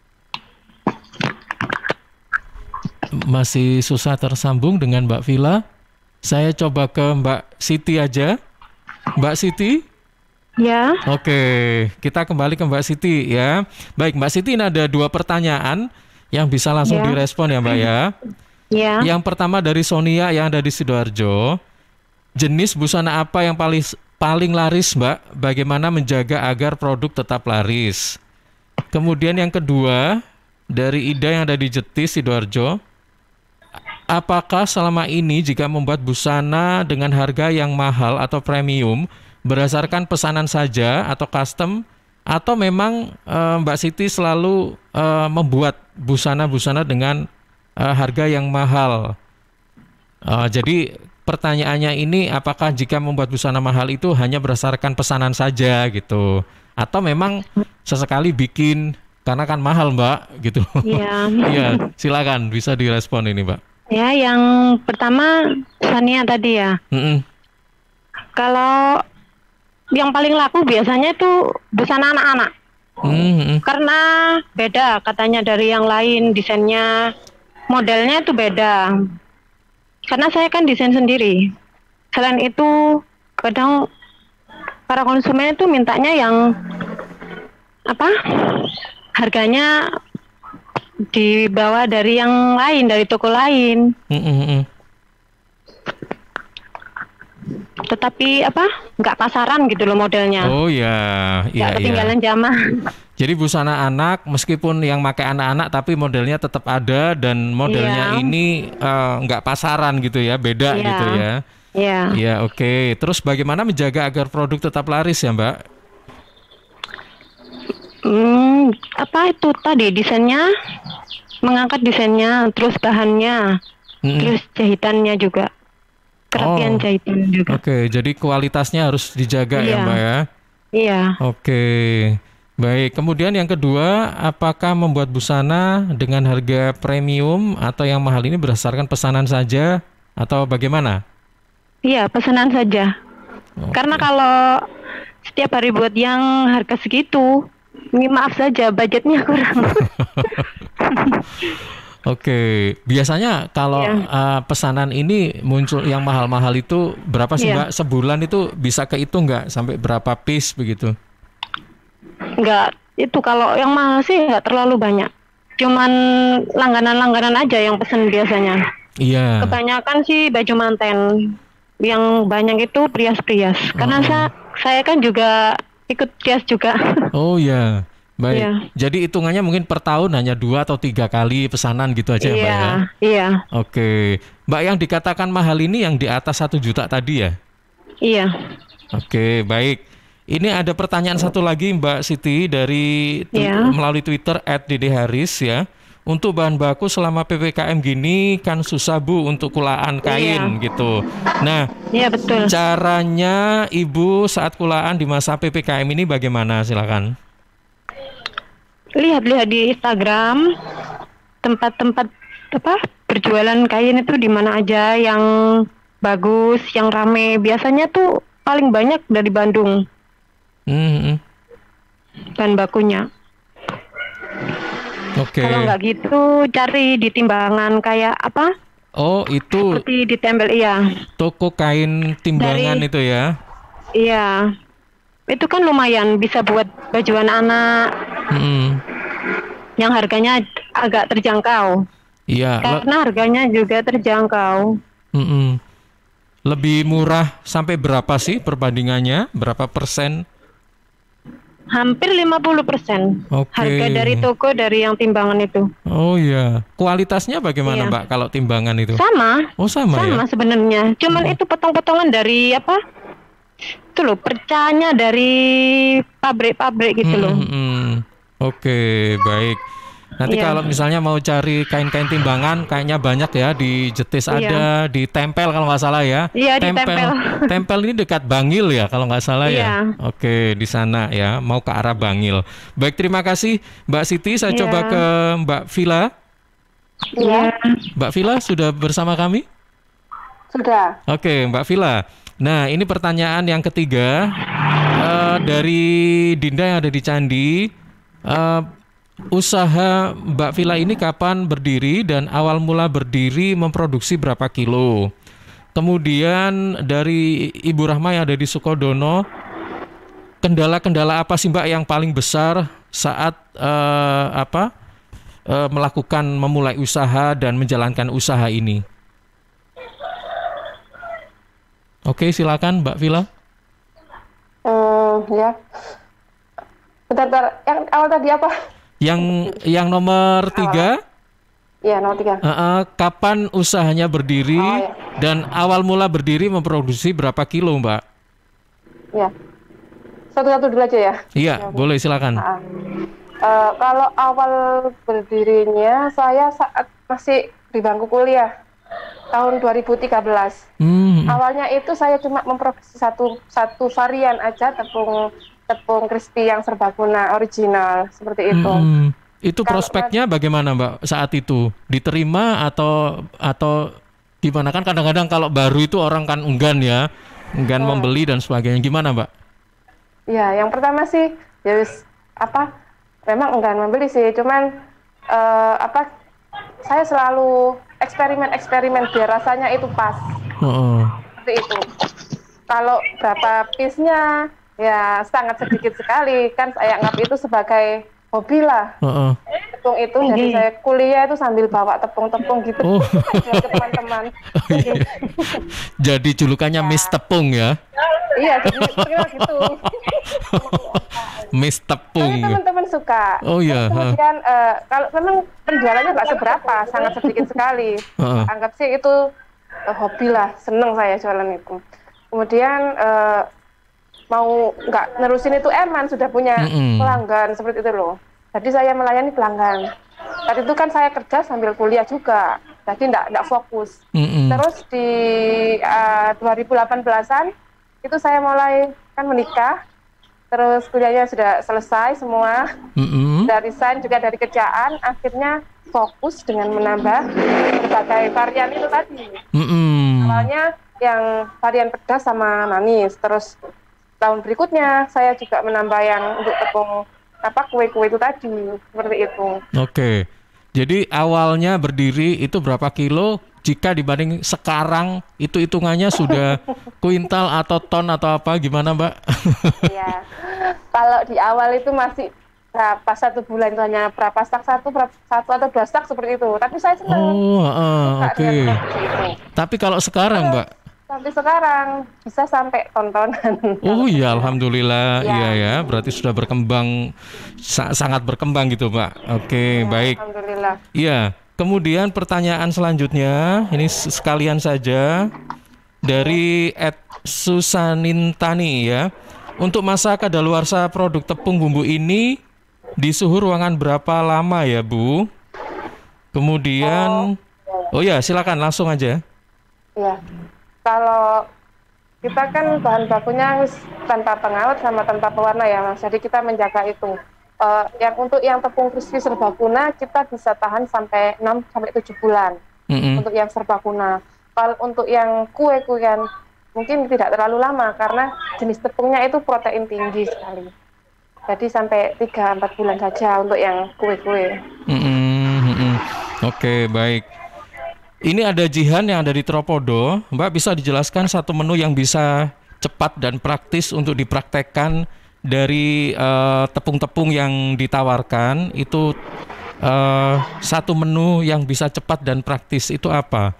Masih susah tersambung dengan Mbak Vila. Saya coba ke Mbak Siti aja. Mbak Siti? Ya. Oke, kita kembali ke Mbak Siti ya. Baik, Mbak Siti, ini ada 2 pertanyaan yang bisa langsung direspon ya Mbak ya. Ya. Yang pertama dari Sonia yang ada di Sidoarjo. Jenis busana apa yang paling laris Mbak? Bagaimana menjaga agar produk tetap laris? Kemudian yang kedua dari Ida yang ada di Jeti Sidoarjo. Apakah selama ini jika membuat busana dengan harga yang mahal atau premium berdasarkan pesanan saja atau custom, atau memang Mbak Siti selalu membuat busana-busana dengan harga yang mahal? Jadi pertanyaannya ini, apakah jika membuat busana mahal itu hanya berdasarkan pesanan saja gitu, atau memang sesekali bikin karena kan mahal Mbak gitu? Iya. Iya, silakan bisa direspon ini Mbak. Ya, yang pertama Sania tadi ya. Kalau yang paling laku biasanya itu busana anak-anak. Karena beda katanya dari yang lain, desainnya, modelnya itu beda. Karena saya kan desain sendiri. Selain itu kadang para konsumen itu mintanya yang harganya dibawa dari yang lain, dari toko lain. Tetapi nggak pasaran gitu loh modelnya. Oh ya, iya. Nggak ketinggalan zaman. Jadi busana anak meskipun yang pakai anak-anak tapi modelnya tetap ada dan modelnya ini nggak pasaran gitu ya, beda gitu ya. Iya. Iya, oke. Terus bagaimana menjaga agar produk tetap laris ya Mbak? Apa itu tadi desainnya, mengangkat desainnya, terus bahannya, terus jahitannya juga, kerapian jahitan juga. Oke, jadi kualitasnya harus dijaga ya Mbak ya? Iya. Oke, baik. Kemudian yang kedua, apakah membuat busana dengan harga premium atau yang mahal ini berdasarkan pesanan saja atau bagaimana? Iya, pesanan saja. Karena kalau setiap hari buat yang harga segitu, ini maaf saja budgetnya kurang. Oke, biasanya kalau pesanan ini muncul yang mahal-mahal itu berapa sih Mbak? Sebulan itu bisa kehitung nggak sampai berapa piece begitu? Enggak, itu kalau yang mahal sih nggak terlalu banyak. Cuman langganan-langganan aja yang pesen biasanya. Iya. Kebanyakan sih baju manten. Yang banyak itu prias-prias. Karena saya kan juga ikut prias juga. Oh iya. Baik, Iya. jadi hitungannya mungkin per tahun hanya 2 atau 3 kali pesanan gitu aja ya Mbak ya? Iya. Oke, Mbak yang dikatakan mahal ini yang di atas 1 juta tadi ya? Iya. Oke, baik. Ini ada pertanyaan satu lagi Mbak Siti dari melalui Twitter @ddharis ya. Untuk bahan baku selama PPKM gini kan susah Bu untuk kulaan kain gitu. Nah, betul. Caranya Ibu saat kulaan di masa PPKM ini bagaimana? Silakan. Lihat-lihat di Instagram tempat-tempat berjualan kain itu di mana aja yang bagus, yang rame. Biasanya tuh paling banyak dari Bandung. Bahan bakunya. Oke. Kalau nggak gitu cari di timbangan kayak apa? Oh itu. Seperti ditempel Toko kain timbangan itu ya? Iya. Itu kan lumayan bisa buat baju anak-anak. Yang harganya agak terjangkau. Iya. Karena harganya juga terjangkau. Lebih murah sampai berapa sih perbandingannya? Berapa persen? Hampir 50%. Harga dari toko dari yang timbangan itu. Oh iya. Kualitasnya bagaimana Mbak kalau timbangan itu? Sama. Oh sama ya? Sama sebenarnya. Cuman itu potong-potongan dari itu loh, percanya dari pabrik-pabrik gitu loh. Oke, baik. Nanti kalau misalnya mau cari kain-kain timbangan, kayaknya banyak ya di Jetis ada, di Tempel kalau nggak salah ya. Iya, di Tempel. Tempel ini dekat Bangil ya kalau nggak salah ya. Oke, di sana ya, mau ke arah Bangil. Baik, terima kasih Mbak Siti. Saya coba ke Mbak Vila. Iya. Mbak Vila sudah bersama kami? Sudah. Oke, Mbak Vila. Nah, ini pertanyaan yang ketiga dari Dinda yang ada di Candi. Usaha Mbak Vila ini kapan berdiri dan awal mula berdiri memproduksi berapa kilo? Kemudian dari Ibu Rahma yang ada di Sukodono, kendala-kendala apa sih Mbak yang paling besar saat memulai usaha dan menjalankan usaha ini? Oke, silakan Mbak Vila. Ya. Bentar, yang awal tadi apa? Yang nomor 3? Iya, nomor 3. Kapan usahanya berdiri dan awal mula berdiri memproduksi berapa kilo, Mbak? Ya. Satu-satu dulu aja ya. Iya, boleh silakan. Kalau awal berdirinya saya saat masih di bangku kuliah tahun 2013. Awalnya itu saya cuma memproduksi satu varian aja tepung crispy yang serbaguna original seperti itu. Itu prospeknya bagaimana Mbak saat itu? Diterima atau gimana? Kan kadang-kadang kalau baru itu orang kan enggan membeli dan sebagainya. Gimana Mbak? Ya, yang pertama sih memang enggan membeli sih, cuman saya selalu eksperimen biar rasanya itu pas. Seperti itu. Kalau berapa piece-nya ya sangat sedikit sekali, kan saya anggap itu sebagai hobi lah. Tepung itu jadi saya kuliah itu sambil bawa tepung-tepung gitu ke teman-teman. Jadi julukannya Miss Tepung ya? Iya, gitu. Miss Tepung. Teman-teman suka. Oh iya. Kemudian kalau memang penjualannya nggak seberapa, sangat sedikit sekali. Anggap sih itu hobi lah, seneng saya jualan itu. Kemudian mau nggak nerusin itu Eman, sudah punya pelanggan seperti itu loh. Jadi saya melayani pelanggan. Saat itu kan saya kerja sambil kuliah juga, jadi nggak fokus. Terus di 2018-an itu saya mulai kan menikah, terus kuliahnya sudah selesai semua, dari resign juga dari kerjaan, akhirnya fokus dengan menambah berbagai varian itu tadi. Awalnya yang varian pedas sama manis, terus tahun berikutnya saya juga menambah yang untuk tepung kue-kue itu tadi, seperti itu. Oke. Jadi awalnya berdiri itu berapa kilo? Jika dibanding sekarang itu hitungannya sudah kuintal atau ton atau apa, gimana Mbak? Iya. Kalau di awal itu masih berapa, 1 bulan itu hanya berapa stak, satu atau 2 stak seperti itu. Tapi saya senang. Oke. Tapi kalau sekarang Mbak? Sampai sekarang bisa sampai tontonan. Oh iya, alhamdulillah. Iya ya, berarti sudah berkembang, sangat berkembang gitu Mbak. Oke, baik. Alhamdulillah. Iya. Kemudian pertanyaan selanjutnya, ini sekalian saja dari @susanintani ya. Untuk masa kadaluarsa produk tepung bumbu ini di suhu ruangan berapa lama ya Bu? Kemudian, oh ya silakan langsung aja. Iya. Kalau kita kan bahan bakunya tanpa pengawet sama tanpa pewarna ya Mas, jadi kita menjaga itu. Yang untuk yang tepung crispy serbaguna kita bisa tahan sampai 6-7 bulan untuk yang serbaguna. Kalau untuk yang kue-kuean mungkin tidak terlalu lama karena jenis tepungnya itu protein tinggi sekali. Jadi sampai 3-4 bulan saja untuk yang kue-kue. Oke, baik. Ini ada Jihan yang ada di Tropodo. Mbak bisa dijelaskan satu menu yang bisa cepat dan praktis untuk dipraktekkan dari tepung-tepung yang ditawarkan itu, satu menu yang bisa cepat dan praktis itu apa?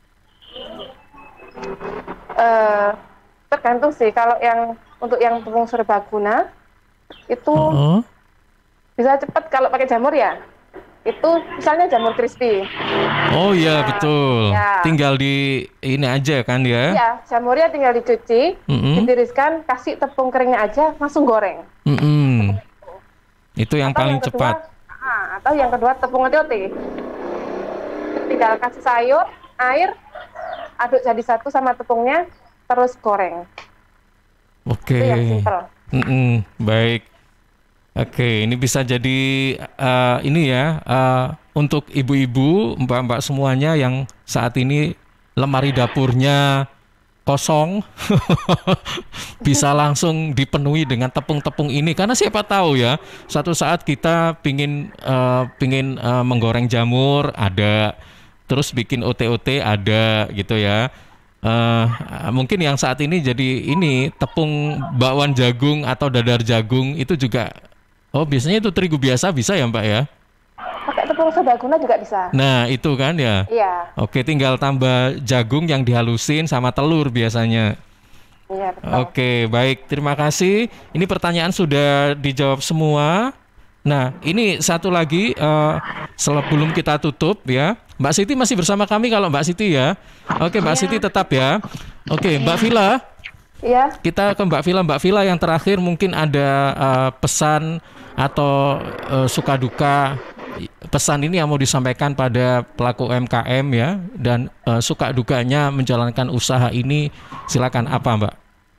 Tergantung sih. Kalau yang untuk yang tepung serbaguna itu bisa cepat kalau pakai jamur ya. Itu misalnya jamur crispy. Oh iya, betul. Ya. Tinggal di ini aja kan ya? Iya, jamurnya tinggal dicuci, ditiriskan, kasih tepung keringnya aja, langsung goreng. Itu yang atau paling yang kedua, cepat. Atau yang kedua tepung ote-ote. Tinggal kasih sayur, air, aduk jadi satu sama tepungnya, terus goreng. Oke. Itu yang simple. Baik. Oke, ini bisa jadi ini ya untuk ibu-ibu, mbak-mbak semuanya yang saat ini lemari dapurnya kosong, bisa langsung dipenuhi dengan tepung-tepung ini. Karena siapa tahu ya, suatu saat kita pingin menggoreng jamur ada, terus bikin ote-ote ada gitu ya. Mungkin yang saat ini jadi ini tepung bakwan jagung atau dadar jagung itu juga. Oh, biasanya itu terigu biasa bisa ya Mbak ya? Pakai tepung serbaguna juga bisa. Nah, itu kan ya? Iya. Oke, tinggal tambah jagung yang dihalusin sama telur biasanya. Iya, betul. Oke, baik. Terima kasih. Ini pertanyaan sudah dijawab semua. Nah, ini satu lagi sebelum kita tutup ya. Mbak Siti masih bersama kami kalau Mbak Siti ya. Oke, Mbak Siti tetap ya. Oke, Mbak Vila. Iya. Kita ke Mbak Vila. Mbak Vila yang terakhir mungkin ada pesan atau suka duka pesan ini yang mau disampaikan pada pelaku UMKM ya, dan suka dukanya menjalankan usaha ini, silakan apa Mbak?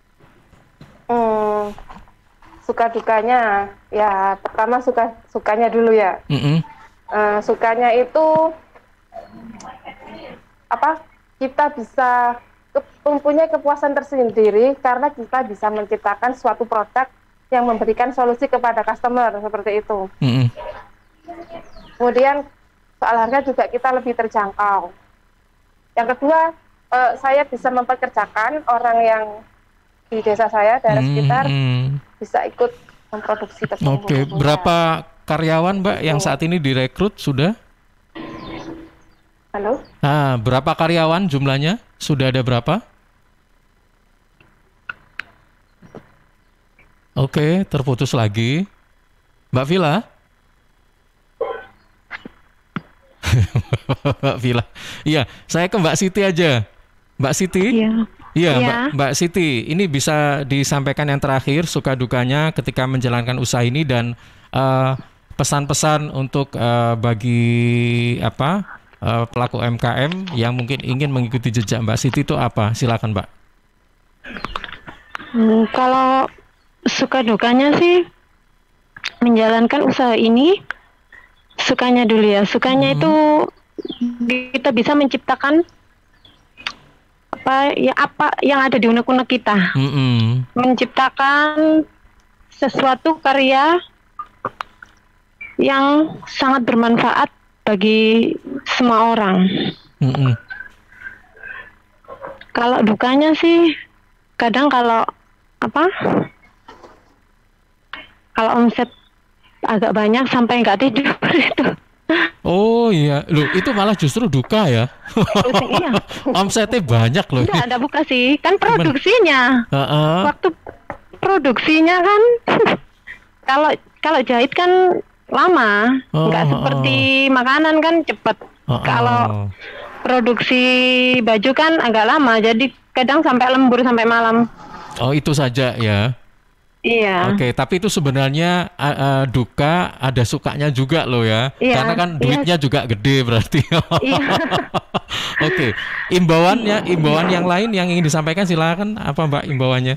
Suka dukanya ya, pertama sukanya dulu ya. Sukanya itu apa? Kita bisa mempunyai kepuasan tersendiri karena kita bisa menciptakan suatu produk yang memberikan solusi kepada customer seperti itu. Kemudian soal harga juga kita lebih terjangkau. Yang kedua, saya bisa mempekerjakan orang yang di desa saya, daerah sekitar, bisa ikut memproduksi tepung. Oke, berapa karyawan Mbak yang saat ini direkrut sudah? Halo? Nah, berapa karyawan jumlahnya? Sudah ada berapa? Oke, terputus lagi. Mbak Vila? Mbak Vila. Iya, saya ke Mbak Siti aja. Mbak Siti? Iya. Iya, Iya. Mbak Siti, ini bisa disampaikan yang terakhir suka dukanya ketika menjalankan usaha ini dan pesan-pesan untuk bagi pelaku UMKM yang mungkin ingin mengikuti jejak Mbak Siti itu apa? Silakan, Mbak. Kalau suka dukanya sih menjalankan usaha ini, sukanya dulu ya. Sukanya itu kita bisa menciptakan apa yang ada di unek-unek kita. Menciptakan sesuatu karya yang sangat bermanfaat bagi semua orang. Kalau dukanya sih kadang kalau omset agak banyak sampai nggak tidur itu. Oh iya, loh itu malah justru duka ya. Iya. Omsetnya banyak loh. Enggak ada buka sih, kan produksinya. Waktu produksinya kan kalau jahit kan lama, nggak seperti makanan kan cepet. Kalau produksi baju kan agak lama, jadi kadang sampai lembur sampai malam. Oh itu saja ya. Iya. Oke, tapi itu sebenarnya duka ada sukanya juga loh ya. Iya, Karena kan duitnya juga gede berarti. Iya. Oke, imbauan yang lain yang ingin disampaikan silakan apa Mbak imbauannya?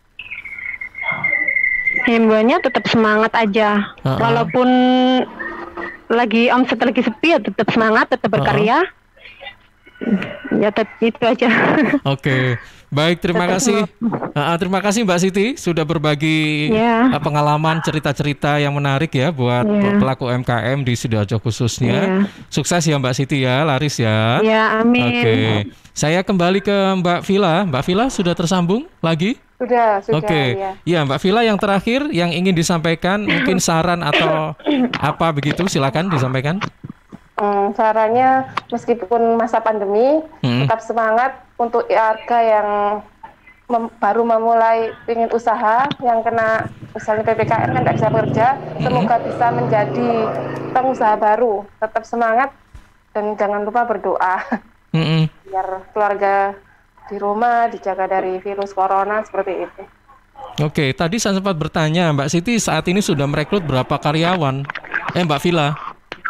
Himbauannya tetap semangat aja. Walaupun omset lagi sepi ya tetap semangat, tetap berkarya. Ya itu aja. Oke. Baik, terima kasih. Terima kasih Mbak Siti sudah berbagi pengalaman cerita-cerita yang menarik ya buat pelaku UMKM di Sidoarjo khususnya. Sukses ya Mbak Siti ya, laris ya. Ya, amin. Oke. Saya kembali ke Mbak Vila. Mbak Vila sudah tersambung lagi? Sudah. Oke. Ya, Mbak Vila yang terakhir yang ingin disampaikan mungkin saran atau apa begitu silakan disampaikan. Sarannya meskipun masa pandemi tetap semangat untuk warga yang baru memulai ingin usaha yang kena misalnya PPKM kan tidak bisa bekerja, semoga bisa menjadi pengusaha baru. Tetap semangat dan jangan lupa berdoa biar keluarga di rumah dijaga dari virus corona seperti itu. Oke, tadi saya sempat bertanya Mbak Siti saat ini sudah merekrut berapa karyawan? Mbak Vila?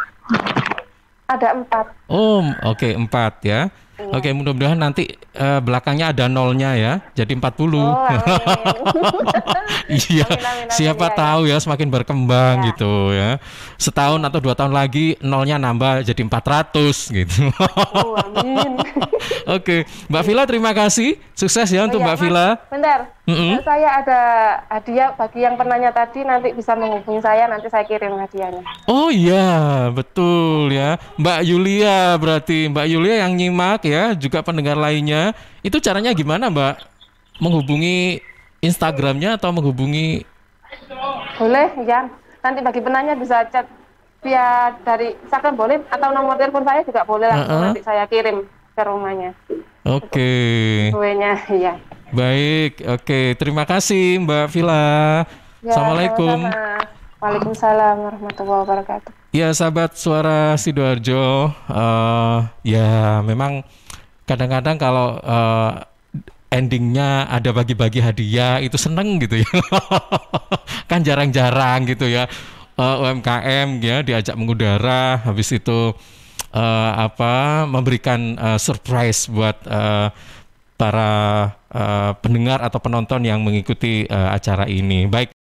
Ada 4. Oh, oke 4 ya. Oke, mudah-mudahan nanti belakangnya ada nolnya ya, jadi 40. Iya, siapa tahu ya semakin berkembang gitu ya. Setahun atau 2 tahun lagi nolnya nambah jadi 400 gitu. Amin. Oke, Mbak Vila terima kasih, sukses ya untuk Mbak Vila. Bentar, saya ada hadiah bagi yang penanya tadi, nanti bisa menghubungi saya, nanti saya kirim hadiahnya. Oh iya, betul ya. Mbak Yulia berarti, Mbak Yulia yang nyimak ya, juga pendengar lainnya. Itu caranya gimana Mbak? Menghubungi Instagramnya atau menghubungi? Boleh ya, nanti bagi penanya bisa chat via dari Instagram boleh, atau nomor telepon saya juga boleh langsung nanti saya kirim ke rumahnya. Oke. Kuenya, iya. Baik, oke. Terima kasih Mbak Vila. Ya, Assalamualaikum. sama-sama. Waalaikumsalam warahmatullahi wabarakatuh. Ya sahabat Suara Sidoarjo, ya memang kadang-kadang kalau endingnya ada bagi-bagi hadiah itu seneng gitu ya. Kan jarang-jarang gitu ya UMKM ya diajak mengudara, habis itu memberikan surprise buat para pendengar atau penonton yang mengikuti acara ini. Baik.